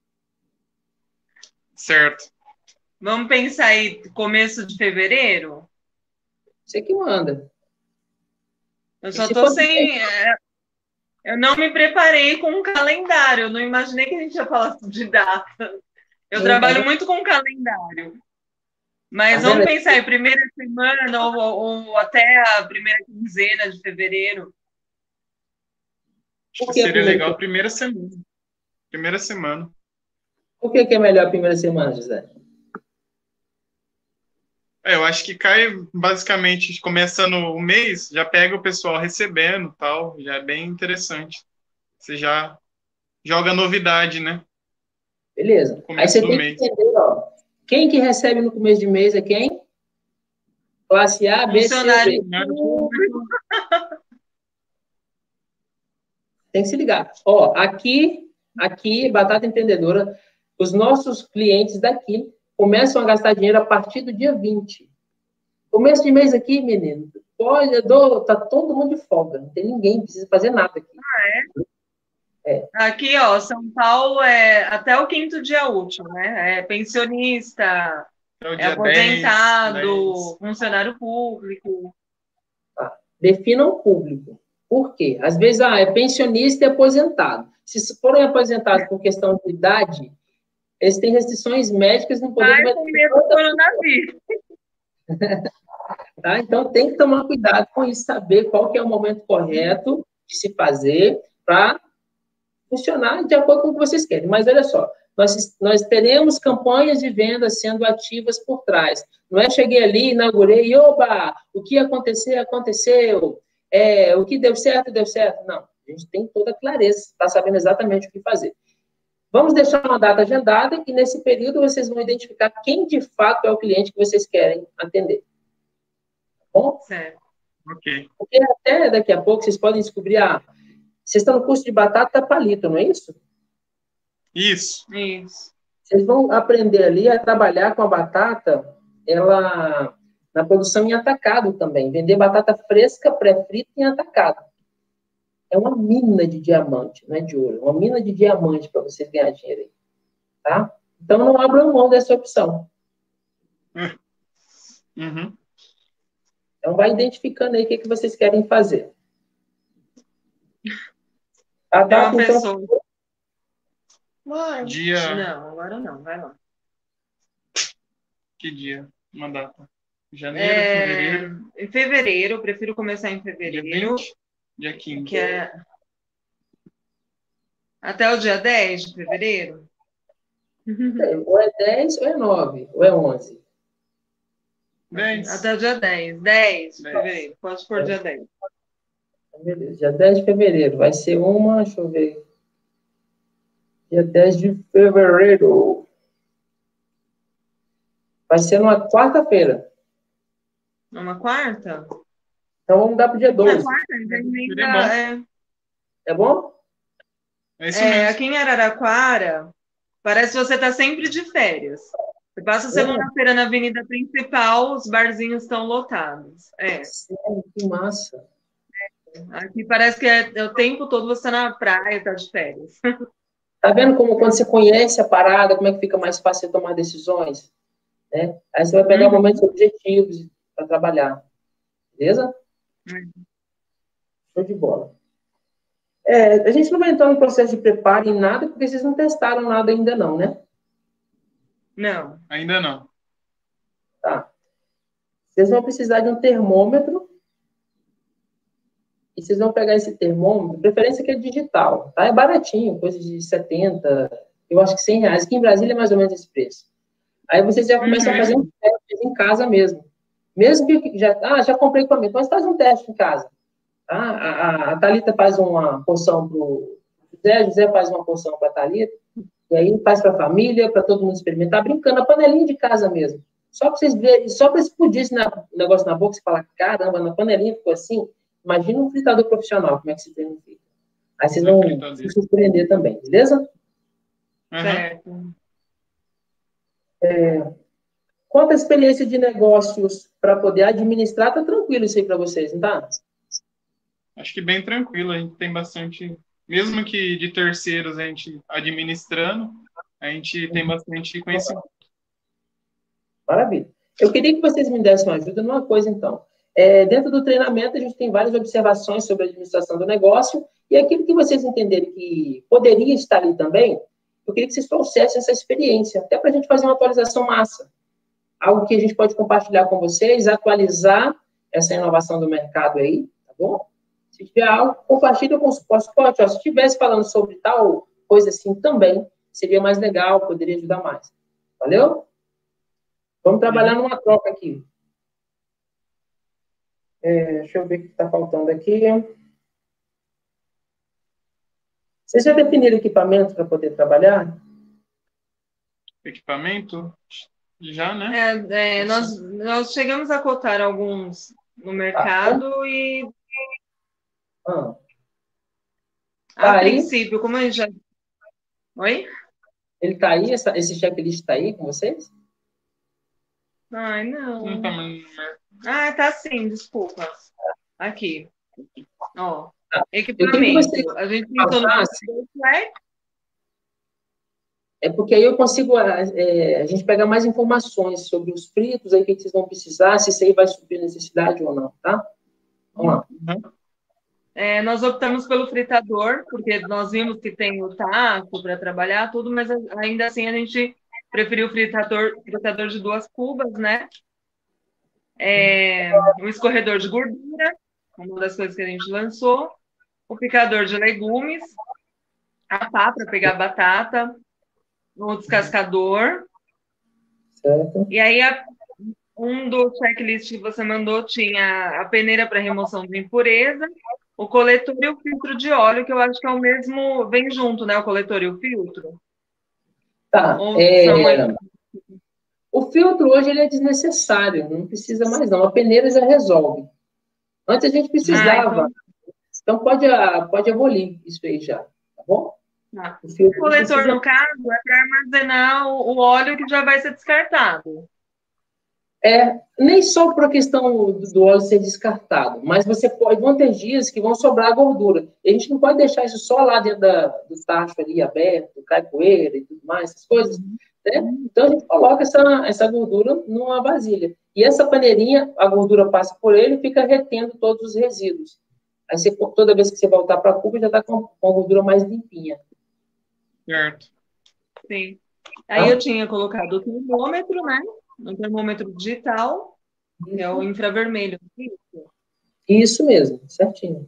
Certo. Vamos pensar aí, começo de fevereiro? Você que manda. Eu só tô sem... É, eu não me preparei com um calendário, eu não imaginei que a gente ia falar de data. Eu Sim, trabalho mas... muito com calendário. Mas vamos pensar aí, primeira semana ou, ou até a primeira quinzena de fevereiro. Acho que seria legal a primeira semana. Primeira semana. Por que, que é melhor a primeira semana, José? É, eu acho que cai basicamente começando o mês, já pega o pessoal recebendo tal, já é bem interessante. Você já joga novidade, né? Beleza. Aí você tem mês. que entender, ó. Quem que recebe no começo de mês é quem? Classe A, B, C, D. Tem que se ligar. Ó, aqui, aqui, Batata Empreendedora, os nossos clientes daqui começam a gastar dinheiro a partir do dia vinte. Começo de mês aqui, menino, pode, eu dou, tá todo mundo de folga, não tem ninguém, precisa fazer nada aqui. Ah, é? É. Aqui, ó, São Paulo é até o quinto dia útil, né? É pensionista, é aposentado, dez, dez. Funcionário público. Tá. Defina o público. Por quê? Às vezes, ah, é pensionista e aposentado. Se forem aposentados por questão de idade, eles têm restrições médicas, não podem... Ai, com medo do coronavírus. Tá? Então, tem que tomar cuidado com isso, saber qual que é o momento correto de se fazer para funcionar de acordo com o que vocês querem. Mas, olha só, nós, nós teremos campanhas de venda sendo ativas por trás. Não é cheguei ali, inaugurei, e, oba, o que acontecer, aconteceu. É, o que deu certo, deu certo. Não, a gente tem toda a clareza, está sabendo exatamente o que fazer. Vamos deixar uma data agendada e, nesse período, vocês vão identificar quem, de fato, é o cliente que vocês querem atender. Bom? Certo. Ok. Porque até daqui a pouco vocês podem descobrir, ah, vocês estão no curso de batata palito, não é isso? Isso. Isso. Vocês vão aprender ali a trabalhar com a batata, ela na produção em atacado também. Vender batata fresca, pré-frita em atacado. É uma mina de diamante, não é de ouro. É uma mina de diamante para vocês ganharem dinheiro aí. Tá? Então, não abram mão dessa opção. Uhum. Então, vai identificando aí o que, que vocês querem fazer. A Tem uma data, então... pessoa. Dia... Não, agora não, vai lá. Que dia? Uma data. Janeiro, É, fevereiro. Em fevereiro, eu prefiro começar em Dia fevereiro. vinte, dia quinze. Que é até o dia dez de fevereiro. Ou é dez, ou é nove, ou é onze. dez. Até o dia dez. dez de dez. fevereiro. Pode pôr dia dez. Beleza. Dia dez de fevereiro. Vai ser uma, deixa eu ver. Dia dez de fevereiro. Vai ser numa quarta-feira. Numa quarta? Então vamos dar para o dia É doze. quarta, ainda Seria bom. é. É bom? É isso É, mesmo. aqui em Araraquara, parece que você está sempre de férias. Você passa segunda-feira na avenida principal, os barzinhos estão lotados. É. Sério, que massa. Aqui parece que é, é o tempo todo você está na praia, está de férias. Tá vendo como quando você conhece a parada, como é que fica mais fácil você tomar decisões? Né? Aí você vai pegar Uhum. momentos objetivos para trabalhar. Beleza? Uhum. Show de bola. É, a gente não vai entrar no processo de preparo em nada, porque vocês não testaram nada ainda não, né? Não. Ainda não. Tá. Vocês vão precisar de um termômetro. E vocês vão pegar esse termômetro, preferência que é digital, tá? É baratinho, coisa de setenta, eu acho que cem reais. Aqui em Brasília é mais ou menos esse preço. Aí vocês já começam Uhum. a fazer um teste em casa mesmo. Mesmo que já, ah, já comprei equipamento, mas faz um teste em casa. Tá? A, a, a Thalita faz uma porção para o José, José faz uma porção para a Thalita, e aí faz para a família, para todo mundo experimentar, brincando, a panelinha de casa mesmo. Só para vocês verem, só para explodir esse negócio na boca, você falar, caramba, na panelinha ficou assim. Imagina um fritador profissional, como é que esse treino fica. Aí vocês vão se surpreender também, beleza? Uhum. Certo. É, quanto à experiência de negócios para poder administrar, tá tranquilo isso aí para vocês, não tá? Acho que bem tranquilo. A gente tem bastante... Mesmo que de terceiros a gente administrando, a gente tem bastante conhecimento. Maravilha. Eu queria que vocês me dessem uma ajuda numa coisa, então. É, dentro do treinamento, a gente tem várias observações sobre a administração do negócio, e aquilo que vocês entenderem que poderia estar ali também, eu queria que vocês trouxessem essa experiência, até para a gente fazer uma atualização massa. Algo que a gente pode compartilhar com vocês, atualizar essa inovação do mercado aí, tá bom? Se tiver algo, compartilha com o suporte. Ó, se estivesse falando sobre tal coisa assim também, seria mais legal, poderia ajudar mais. Valeu? Vamos trabalhar numa troca aqui. É, deixa eu ver o que está faltando aqui. Vocês já definiram equipamento para poder trabalhar? Equipamento? Já, né? É, é, nós, nós chegamos a cotar alguns no mercado ah, e ah. a Tá princípio, como a gente já... Oi? Ele está aí? Essa, esse checklist está aí com vocês? Ai, não. Não tá... Ah, tá sim, desculpa. Aqui. Ó, ah, equipamento. A gente pensou no É porque aí eu consigo é, a gente pegar mais informações sobre os fritos, aí o que vocês vão precisar, se isso aí vai suprir necessidade ou não, tá? Vamos lá. Uhum. É, nós optamos pelo fritador, porque nós vimos que tem o taco para trabalhar, tudo, mas ainda assim a gente preferiu o fritador, fritador de duas cubas, né? É, um escorredor de gordura, uma das coisas que a gente lançou, o picador de legumes, a pá para pegar batata, o descascador. Certo. E aí, a, um do checklist que você mandou tinha a peneira para remoção de impureza, o coletor e o filtro de óleo, que eu acho que é o mesmo, vem junto, né? O coletor e o filtro. Tá. É... São... O filtro hoje ele é desnecessário, não precisa mais não. A peneira já resolve. Antes a gente Ah, precisava. então, Então pode, ah, pode abolir isso aí já, tá bom? tá. O O filtro não coletor, precisa. no caso, é para armazenar o, o óleo que já vai ser descartado. É, nem só por a questão do, do óleo ser descartado, mas você pode, vão ter dias que vão sobrar gordura. E a gente não pode deixar isso só lá dentro da, do tacho ali aberto, cai poeira e tudo mais, essas coisas, né? Então a gente coloca essa, essa gordura numa vasilha. E essa paneirinha, a gordura passa por ele e fica retendo todos os resíduos. Aí você, toda vez que você voltar para a cuba, já está com, com a gordura mais limpinha. Certo. Sim. Aí Tá? eu tinha colocado o termômetro, né? Um termômetro digital, que é o infravermelho. Isso mesmo, certinho.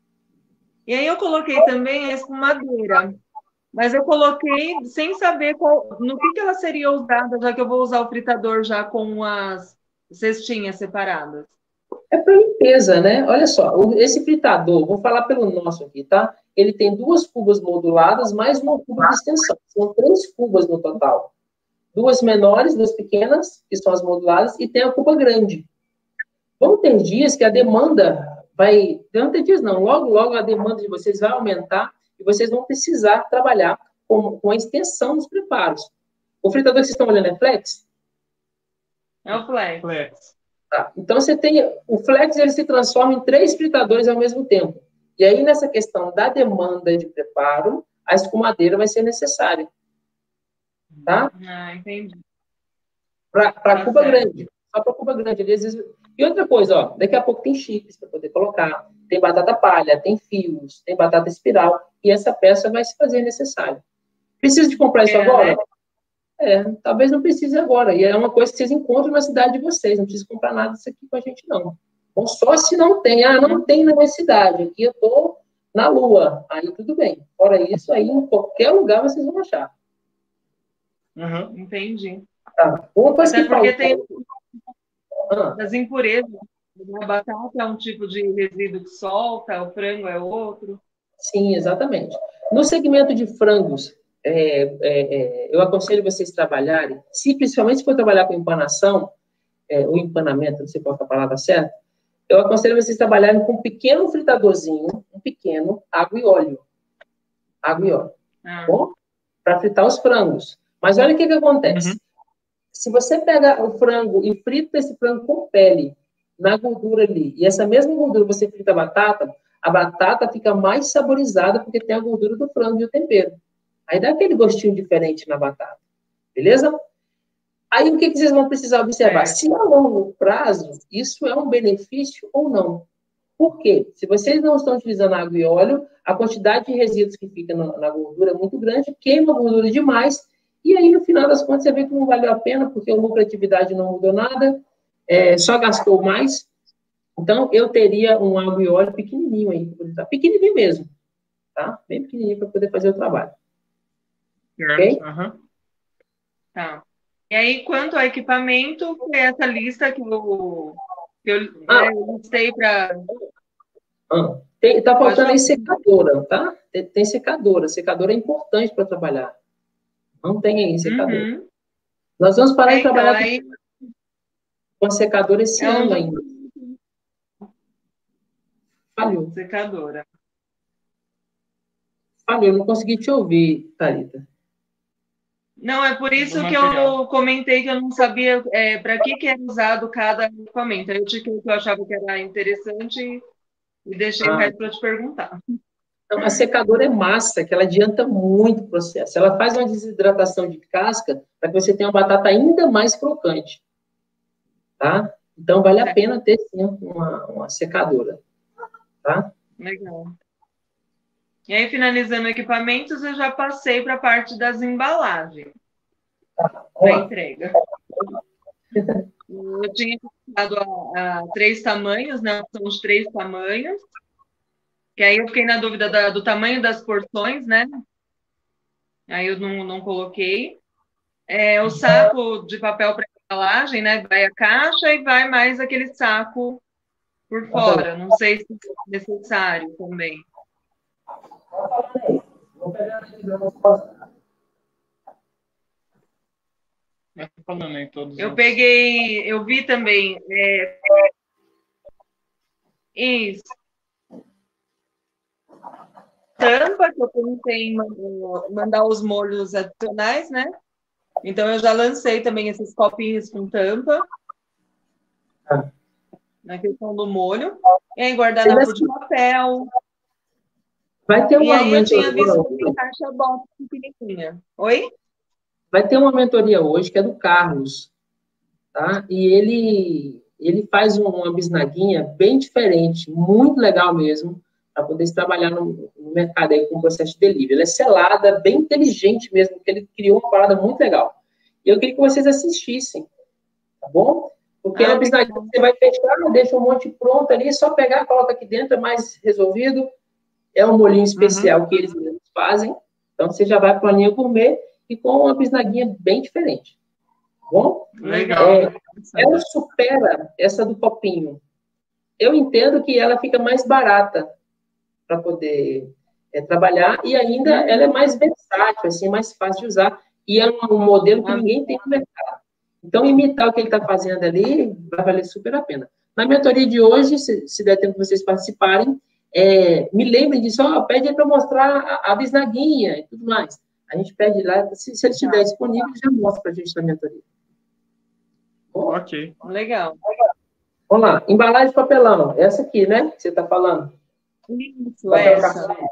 E aí eu coloquei também a espumadeira. Mas eu coloquei sem saber qual, no que, que ela seria usada, já que eu vou usar o fritador já com as cestinhas separadas. É para limpeza, né? Olha só, o- esse fritador, vou falar pelo nosso aqui, tá? Ele tem duas cubas moduladas, mais uma cuba de extensão. São três cubas no total. Duas menores, duas pequenas, que são as moduladas, e tem a cuba grande. Vão ter dias que a demanda vai. Não ter dias, não. Logo, logo a demanda de vocês vai aumentar e vocês vão precisar trabalhar com, com a extensão dos preparos. O fritador que vocês estão olhando é flex? É o flex. Flex. Tá. Então, você tem o flex, ele se transforma em três fritadores ao mesmo tempo. E aí, nessa questão da demanda de preparo, a escumadeira vai ser necessária. Tá? Ah, entendi. Para a Tá cuba certo. grande. Só para a cuba grande. Às vezes... E outra coisa, ó, daqui a pouco tem chips para poder colocar. Tem batata palha, tem fios, tem batata espiral. E essa peça vai se fazer necessária. Precisa de comprar isso É, agora? né? É, talvez não precise agora. E é uma coisa que vocês encontram na cidade de vocês. Não precisa comprar nada disso aqui com a gente, não. Bom, só se não tem. Ah, não tem na minha cidade. Aqui eu estou na Lua. Aí tudo bem. Fora isso, aí em qualquer lugar vocês vão achar. Uhum. Entendi. Tá? Uma coisa Até que porque faltou. tem Ah, das impurezas. A batata é um tipo de resíduo que solta, o frango é outro. sim, exatamente. No segmento de frangos, é, é, é, eu aconselho vocês trabalharem, se, principalmente se for trabalhar com empanação, é, ou empanamento, não sei qual é a palavra certa, eu aconselho vocês trabalharem com um pequeno fritadorzinho, um pequeno, água e óleo. Água e óleo. Ah. Bom? Para fritar os frangos. Mas olha o que, que acontece. Uhum. Se você pega o frango e frita esse frango com pele, na gordura ali, e essa mesma gordura você frita a batata, a batata fica mais saborizada porque tem a gordura do frango e o tempero. Aí dá aquele gostinho diferente na batata. Beleza? Aí o que, que vocês vão precisar observar? É. Se a longo prazo isso é um benefício ou não. Por quê? Se vocês não estão utilizando água e óleo, a quantidade de resíduos que fica na, na gordura é muito grande, queima a gordura demais, e aí, no final das contas, você vê que não valeu a pena, porque a lucratividade não mudou nada, é, só gastou mais. Então, eu teria um água e óleo pequenininho aí, pequenininho mesmo, tá? Bem pequenininho para poder fazer o trabalho. Ok? Certo. Uhum. Tá. E aí, quanto ao equipamento, foi essa lista que eu, que eu, Ah. né, eu listei para. Ah, tem, tá Pode faltando falar. aí secadora, tá? Tem, tem secadora. Secadora é importante para trabalhar. Não tem aí secadora. Uhum. Nós vamos parar É, de então, trabalhar aí com a secadora esse é ano um ainda. Falhou. secadora. Falhou, eu não consegui te ouvir, Thalita. Não, é por isso Do que material. eu comentei que eu não sabia é, para que, que era usado cada equipamento. Aí eu tinha que eu achava que era interessante e deixei o Ah, resto para te perguntar. então, a secadora é massa, que ela adianta muito o processo. Ela faz uma desidratação de casca para que você tenha uma batata ainda mais crocante. Tá? Então, vale a Certo. pena ter, sim, uma, uma secadora. Tá? Legal. E aí, finalizando equipamentos, eu já passei para a parte das embalagens, Vamos para lá. entrega. Eu tinha dado a, a três tamanhos, né? São os três tamanhos. Que aí eu fiquei na dúvida da, do tamanho das porções, né? Aí eu não, não coloquei. É, o saco de papel para embalagem, né? Vai a caixa e vai mais aquele saco por fora. Não sei se é necessário também. Vou pegar aqui para mostrar. Vai falando aí todos Eu os- peguei, eu vi também é, Isso. Tampa, que eu pensei em mandar, mandar os molhos adicionais, né? Então, eu já lancei também esses copinhos com tampa. Ah. Na questão do molho. E aí, guardanapo de papel. Vai ter E uma aí, eu tinha mentoria visto hoje. também caixa box pequenininha. Oi? Vai ter uma mentoria hoje, que é do Carlos, tá? E ele, ele faz uma bisnaguinha bem diferente, muito legal mesmo, para poder se trabalhar no, no mercado aí com o processo de delivery. Ela é selada, bem inteligente mesmo, porque ele criou uma parada muito legal. E eu queria que vocês assistissem, tá bom? Porque Ah, a bisnaguinha você vai fechar, deixa um monte pronto ali, só pegar, coloca aqui dentro, é mais resolvido. É um molhinho especial Uhum. que eles mesmos fazem. Então, você já vai para a linha gourmet e com uma bisnaguinha bem diferente. Tá bom? Legal. É, ela supera essa do copinho. Eu entendo que ela fica mais barata para poder é, trabalhar e ainda ela é mais versátil, assim, mais fácil de usar. E é um modelo que ninguém tem no mercado. Então, imitar o que ele está fazendo ali vai valer super a pena. Na mentoria de hoje, se, se der tempo de vocês participarem, é, me lembrem disso, ó, pede para mostrar a, a bisnaguinha e tudo mais. A gente pede lá, se, se ele estiver disponível, já mostra para a gente na mentoria. Bom, Ok. Legal. vamos lá, embalagem de papelão, essa aqui, né, que você está falando? Isso, Papel essa. cartão.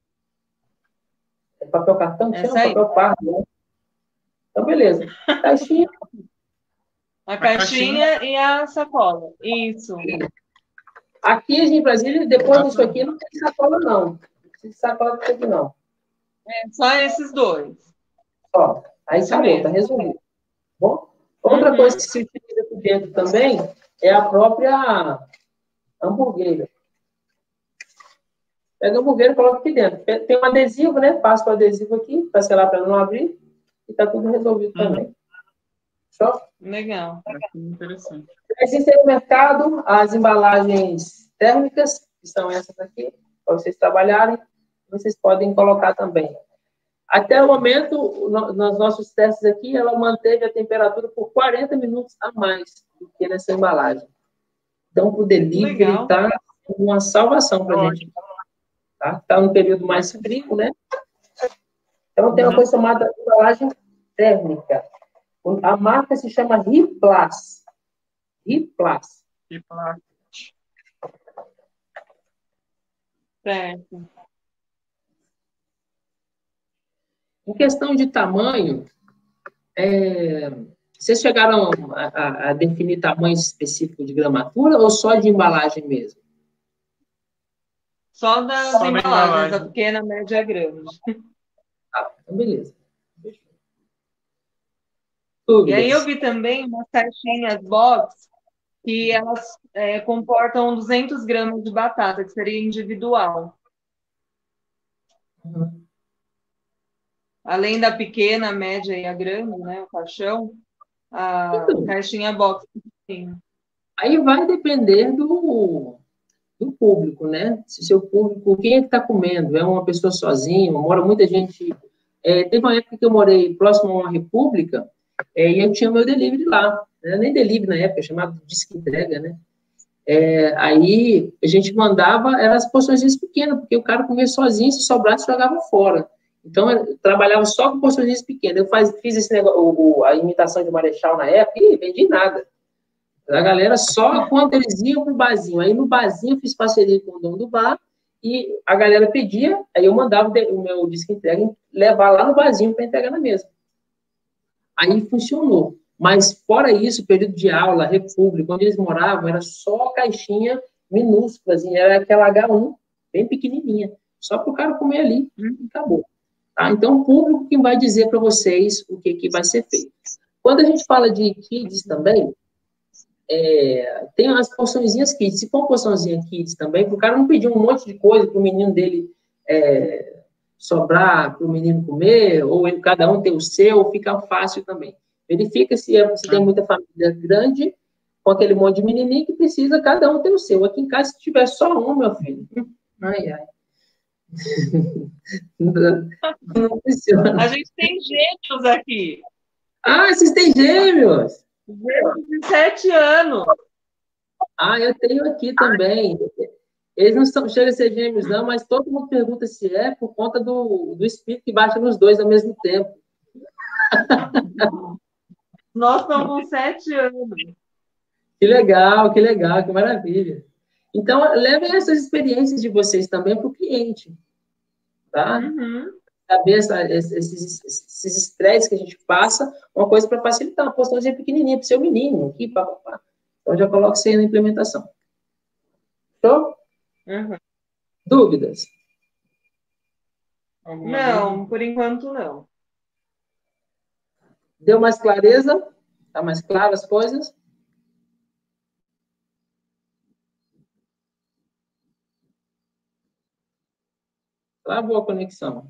É papel cartão? Essa Chama aí. papel pardo, né? Então, beleza. Caixinha. A caixinha e a sacola. Isso. Aqui em Brasília, depois disso aqui, não tem sacola, não. Não precisa de sacola disso aqui, não. É só esses dois. Ó, aí Isso acabou, tá mesmo. resolvido. Bom, outra Uhum. coisa que se utiliza aqui dentro também é a própria hamburgueira. Pega a hamburgueira e coloca aqui dentro. Tem um adesivo, né? Passa o adesivo aqui, para selar para não abrir, e tá tudo resolvido Uhum. também. Show? Legal. Interessante. Existem no mercado as embalagens térmicas, que são essas aqui, para vocês trabalharem. Vocês podem colocar também. Até o momento, no, nos nossos testes aqui, ela manteve a temperatura por quarenta minutos a mais do que nessa embalagem. Então, o delivery está uma salvação para a gente. Está tá no período mais frio, né? Então, tem uma coisa chamada embalagem térmica. A marca se chama Riplas. Riplas. Riplas. Certo. Em questão de tamanho, é, vocês chegaram a, a, a definir tamanho específico de gramatura ou só de embalagem mesmo? Só das Só da embalagens, embalagem. a pequena, média, grande. Ah, então beleza. E aí eu vi também umas caixinhas box que elas é, comportam duzentos gramas de batata, que seria individual. Uhum. Além da pequena, média e a grande, né, o caixão, a Então, caixinha box. Sim. aí vai depender do, do público, né? Se seu público, quem é que está comendo? É uma pessoa sozinha? Mora muita gente... É, teve uma época que eu morei próximo a uma república, é, e eu tinha meu delivery lá. Não era nem delivery na época, chamado Disque Entrega, né? É, aí a gente mandava, eram as porções pequenas, porque o cara comia sozinho, se sobrasse, jogava fora. Então, eu trabalhava só com porções pequenas. Eu faz, fiz esse negócio, o, a imitação de Marechal na época e vendi nada. A galera só quando eles iam pro barzinho. Aí no barzinho eu fiz parceria com o dono do bar e a galera pedia, aí eu mandava o meu disco entrega levar lá no barzinho para entregar na mesa. Aí funcionou. Mas, fora isso, período de aula, república, onde eles moravam, era só caixinha minúscula, assim, era aquela agá um, bem pequenininha, só para o cara comer ali, e acabou. Tá? Então, o público que vai dizer para vocês o que, que vai ser feito. Quando a gente fala de kids também, é, tem as porçõezinhas kids. Se for uma porçãozinha kids também, para o cara não pedir um monte de coisa para o menino dele é, sobrar, para o menino comer, ou ele, cada um ter o seu, fica fácil também. Verifica se, é, se tem muita família grande, com aquele monte de menininho que precisa, cada um ter o seu. Aqui em casa, se tiver só um, meu filho, ai, ai. Não, não funciona. A gente tem gêmeos aqui. Ah, vocês têm gêmeos? Gêmeos de sete anos. Ah, eu tenho aqui também. Eles não são, chegam a ser gêmeos, não, mas todo mundo pergunta se é por conta do, do espírito que bate nos dois ao mesmo tempo. Nós estamos com sete anos. Que legal, que legal, que maravilha. Então, levem essas experiências de vocês também para o cliente, tá? Uhum. Saber essa, esses, esses estresses que a gente passa, uma coisa para facilitar, uma postãozinha pequenininha para o seu menino, aqui, pá, pá, pá. Então, já coloco isso aí na implementação. Show? Uhum. Dúvidas? Alguma Não, dúvida? por enquanto não. Deu mais clareza? Tá mais claro as coisas? Travou a conexão.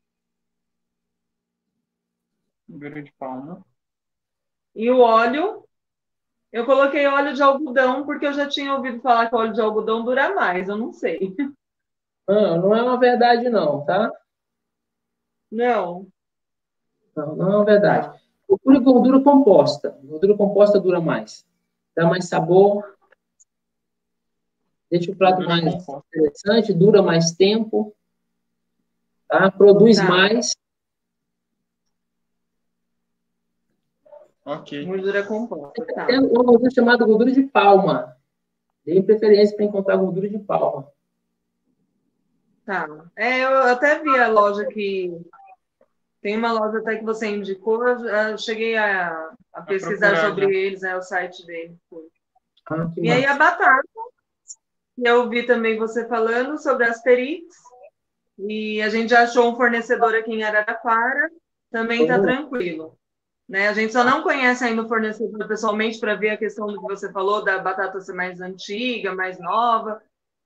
Gordura de palma. E o óleo, eu coloquei óleo de algodão, porque eu já tinha ouvido falar que o óleo de algodão dura mais, eu não sei. Não, não é uma verdade, não, tá? Não. Não, não é uma verdade. Tá. Procure gordura composta. Gordura composta dura mais. Dá mais sabor, deixa o prato Gordura mais composta. interessante, dura mais tempo, tá? Produz Tá. mais. Ok. Gordura composta, tá. Tem uma gordura chamada gordura de palma. Dê preferência para encontrar gordura de palma. Tá. É, eu até vi a loja que... Tem uma loja até que você indicou, eu cheguei a, a pesquisar procurar sobre já. eles, né, o site deles. Ah, que E aí a massa. batata, eu vi também você falando sobre Asterix, e a gente já achou um fornecedor aqui em Araraquara, também está Oh, tranquilo. Né? A gente só não conhece ainda o fornecedor pessoalmente para ver a questão do que você falou, da batata ser mais antiga, mais nova.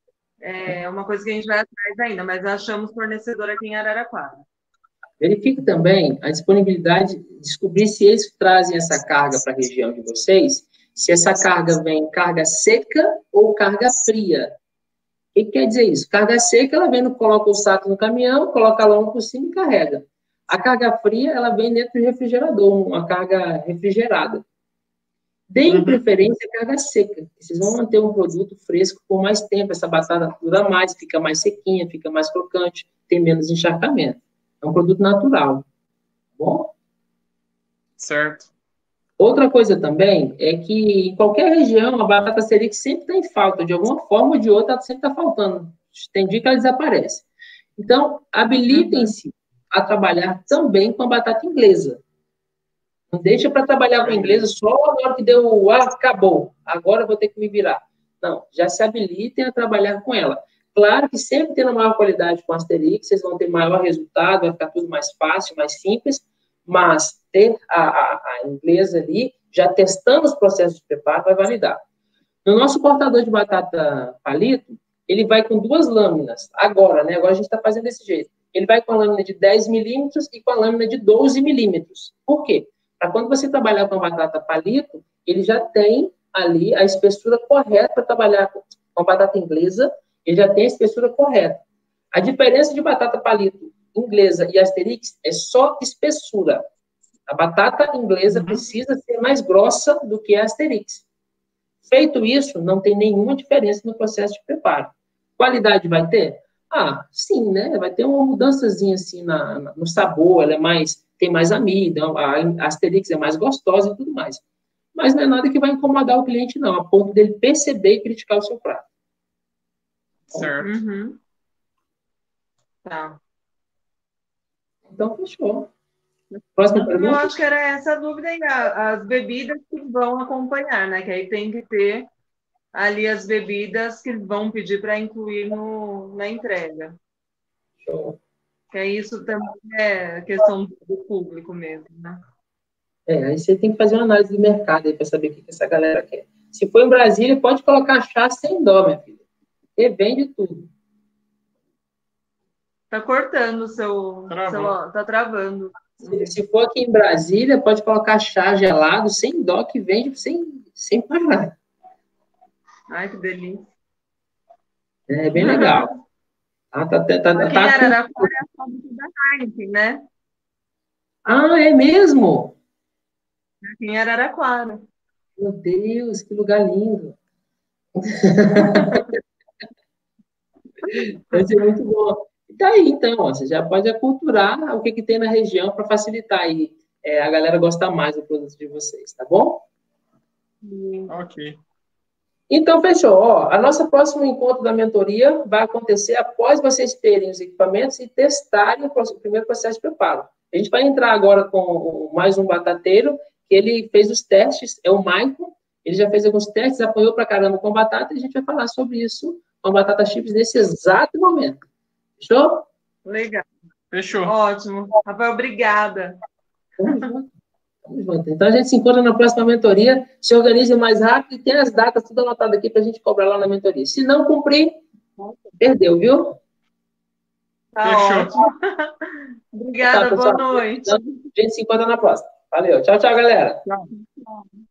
É uma coisa que a gente vai atrás ainda, mas achamos fornecedor aqui em Araraquara. verifique também a disponibilidade, descobrir se eles trazem essa carga para a região de vocês, se essa carga vem carga seca ou carga fria. O que quer dizer isso? Carga seca, ela vem, no, coloca o saco no caminhão, coloca a lona por cima e carrega. A carga fria, ela vem dentro do refrigerador, uma carga refrigerada. Deem Uhum. preferência à carga seca. Vocês vão manter um produto fresco por mais tempo. Essa batata dura mais, fica mais sequinha, fica mais crocante, tem menos encharcamento. É um produto natural. Bom? Certo. Outra coisa também é que em qualquer região a batata Asterix sempre está em falta, de alguma forma ou de outra, ela sempre está faltando. Tem dia que ela desaparece. Então, habilitem-se a trabalhar também com a batata inglesa. Não deixa para trabalhar com a inglesa só na hora que deu o ah, acabou, agora eu vou ter que me virar. Não, já se habilitem a trabalhar com ela. Claro que sempre tendo maior qualidade com a Asterix, vocês vão ter maior resultado, vai ficar tudo mais fácil, mais simples, mas ter a, a, a inglesa ali, já testando os processos de preparo, vai validar. No nosso cortador de batata palito, ele vai com duas lâminas. Agora, né? Agora a gente está fazendo desse jeito. Ele vai com a lâmina de dez milímetros e com a lâmina de doze milímetros. Por quê? Para quando você trabalhar com a batata palito, ele já tem ali a espessura correta para trabalhar com a batata inglesa, ele já tem a espessura correta. A diferença de batata palito inglesa e Asterix é só espessura. A batata inglesa Uhum. precisa ser mais grossa do que a Asterix. Feito isso, não tem nenhuma diferença no processo de preparo. Qualidade vai ter? Ah, sim, né? Vai ter uma mudançazinha assim na, na, no sabor, ela é mais, tem mais amido, a Asterix é mais gostosa e tudo mais. Mas não é nada que vai incomodar o cliente, não, a ponto dele perceber e criticar o seu prato. Certo. Uhum. Tá. Então, fechou. Próxima Eu pergunta? acho que era essa a dúvida aí, a- as bebidas que vão acompanhar, né? Que aí tem que ter ali as bebidas que vão pedir para incluir no, na entrega. Show. Que aí isso também é questão do público mesmo, né? É, aí você tem que fazer uma análise do mercado aí para saber o que essa galera quer. Se for em Brasília, pode colocar chá sem dó, minha filha. E vende tudo. Tá cortando o seu, Travou. seu... Tá travando. Se, se for aqui em Brasília, pode colocar chá gelado, sem dó, que vende sem, sem parar. Ai, que delícia. É bem legal. Ah, tá, tá, tá, Aqui em tá, Araraquara é a fábrica da Heineken, né? ah, é mesmo? Aqui em Araraquara. Meu Deus, que lugar lindo. Vai ser muito bom. E tá aí, então, ó, você já pode aculturar o que, que tem na região para facilitar aí é, a galera gostar mais do produto de vocês, tá bom? Ok. Então, fechou. Ó, a nossa próximo encontro da mentoria vai acontecer após vocês terem os equipamentos e testarem o, o primeiro processo de preparo. A gente vai entrar agora com mais um batateiro, que ele fez os testes, é o Maicon, ele já fez alguns testes, apanhou pra caramba com batata, e a gente vai falar sobre isso com batata chips nesse exato momento. Fechou? Legal. Fechou. Ótimo. Rafael, obrigada. Tamo junto. Tamo junto. Então, a gente se encontra na próxima mentoria, se organize mais rápido e tem as datas tudo anotado aqui para a gente cobrar lá na mentoria. Se não cumprir, perdeu, viu? Tá Fechou. ótimo. Obrigada, Tá, boa pessoal. noite. Então, a gente se encontra na próxima. Valeu. Tchau, tchau, galera. Tchau.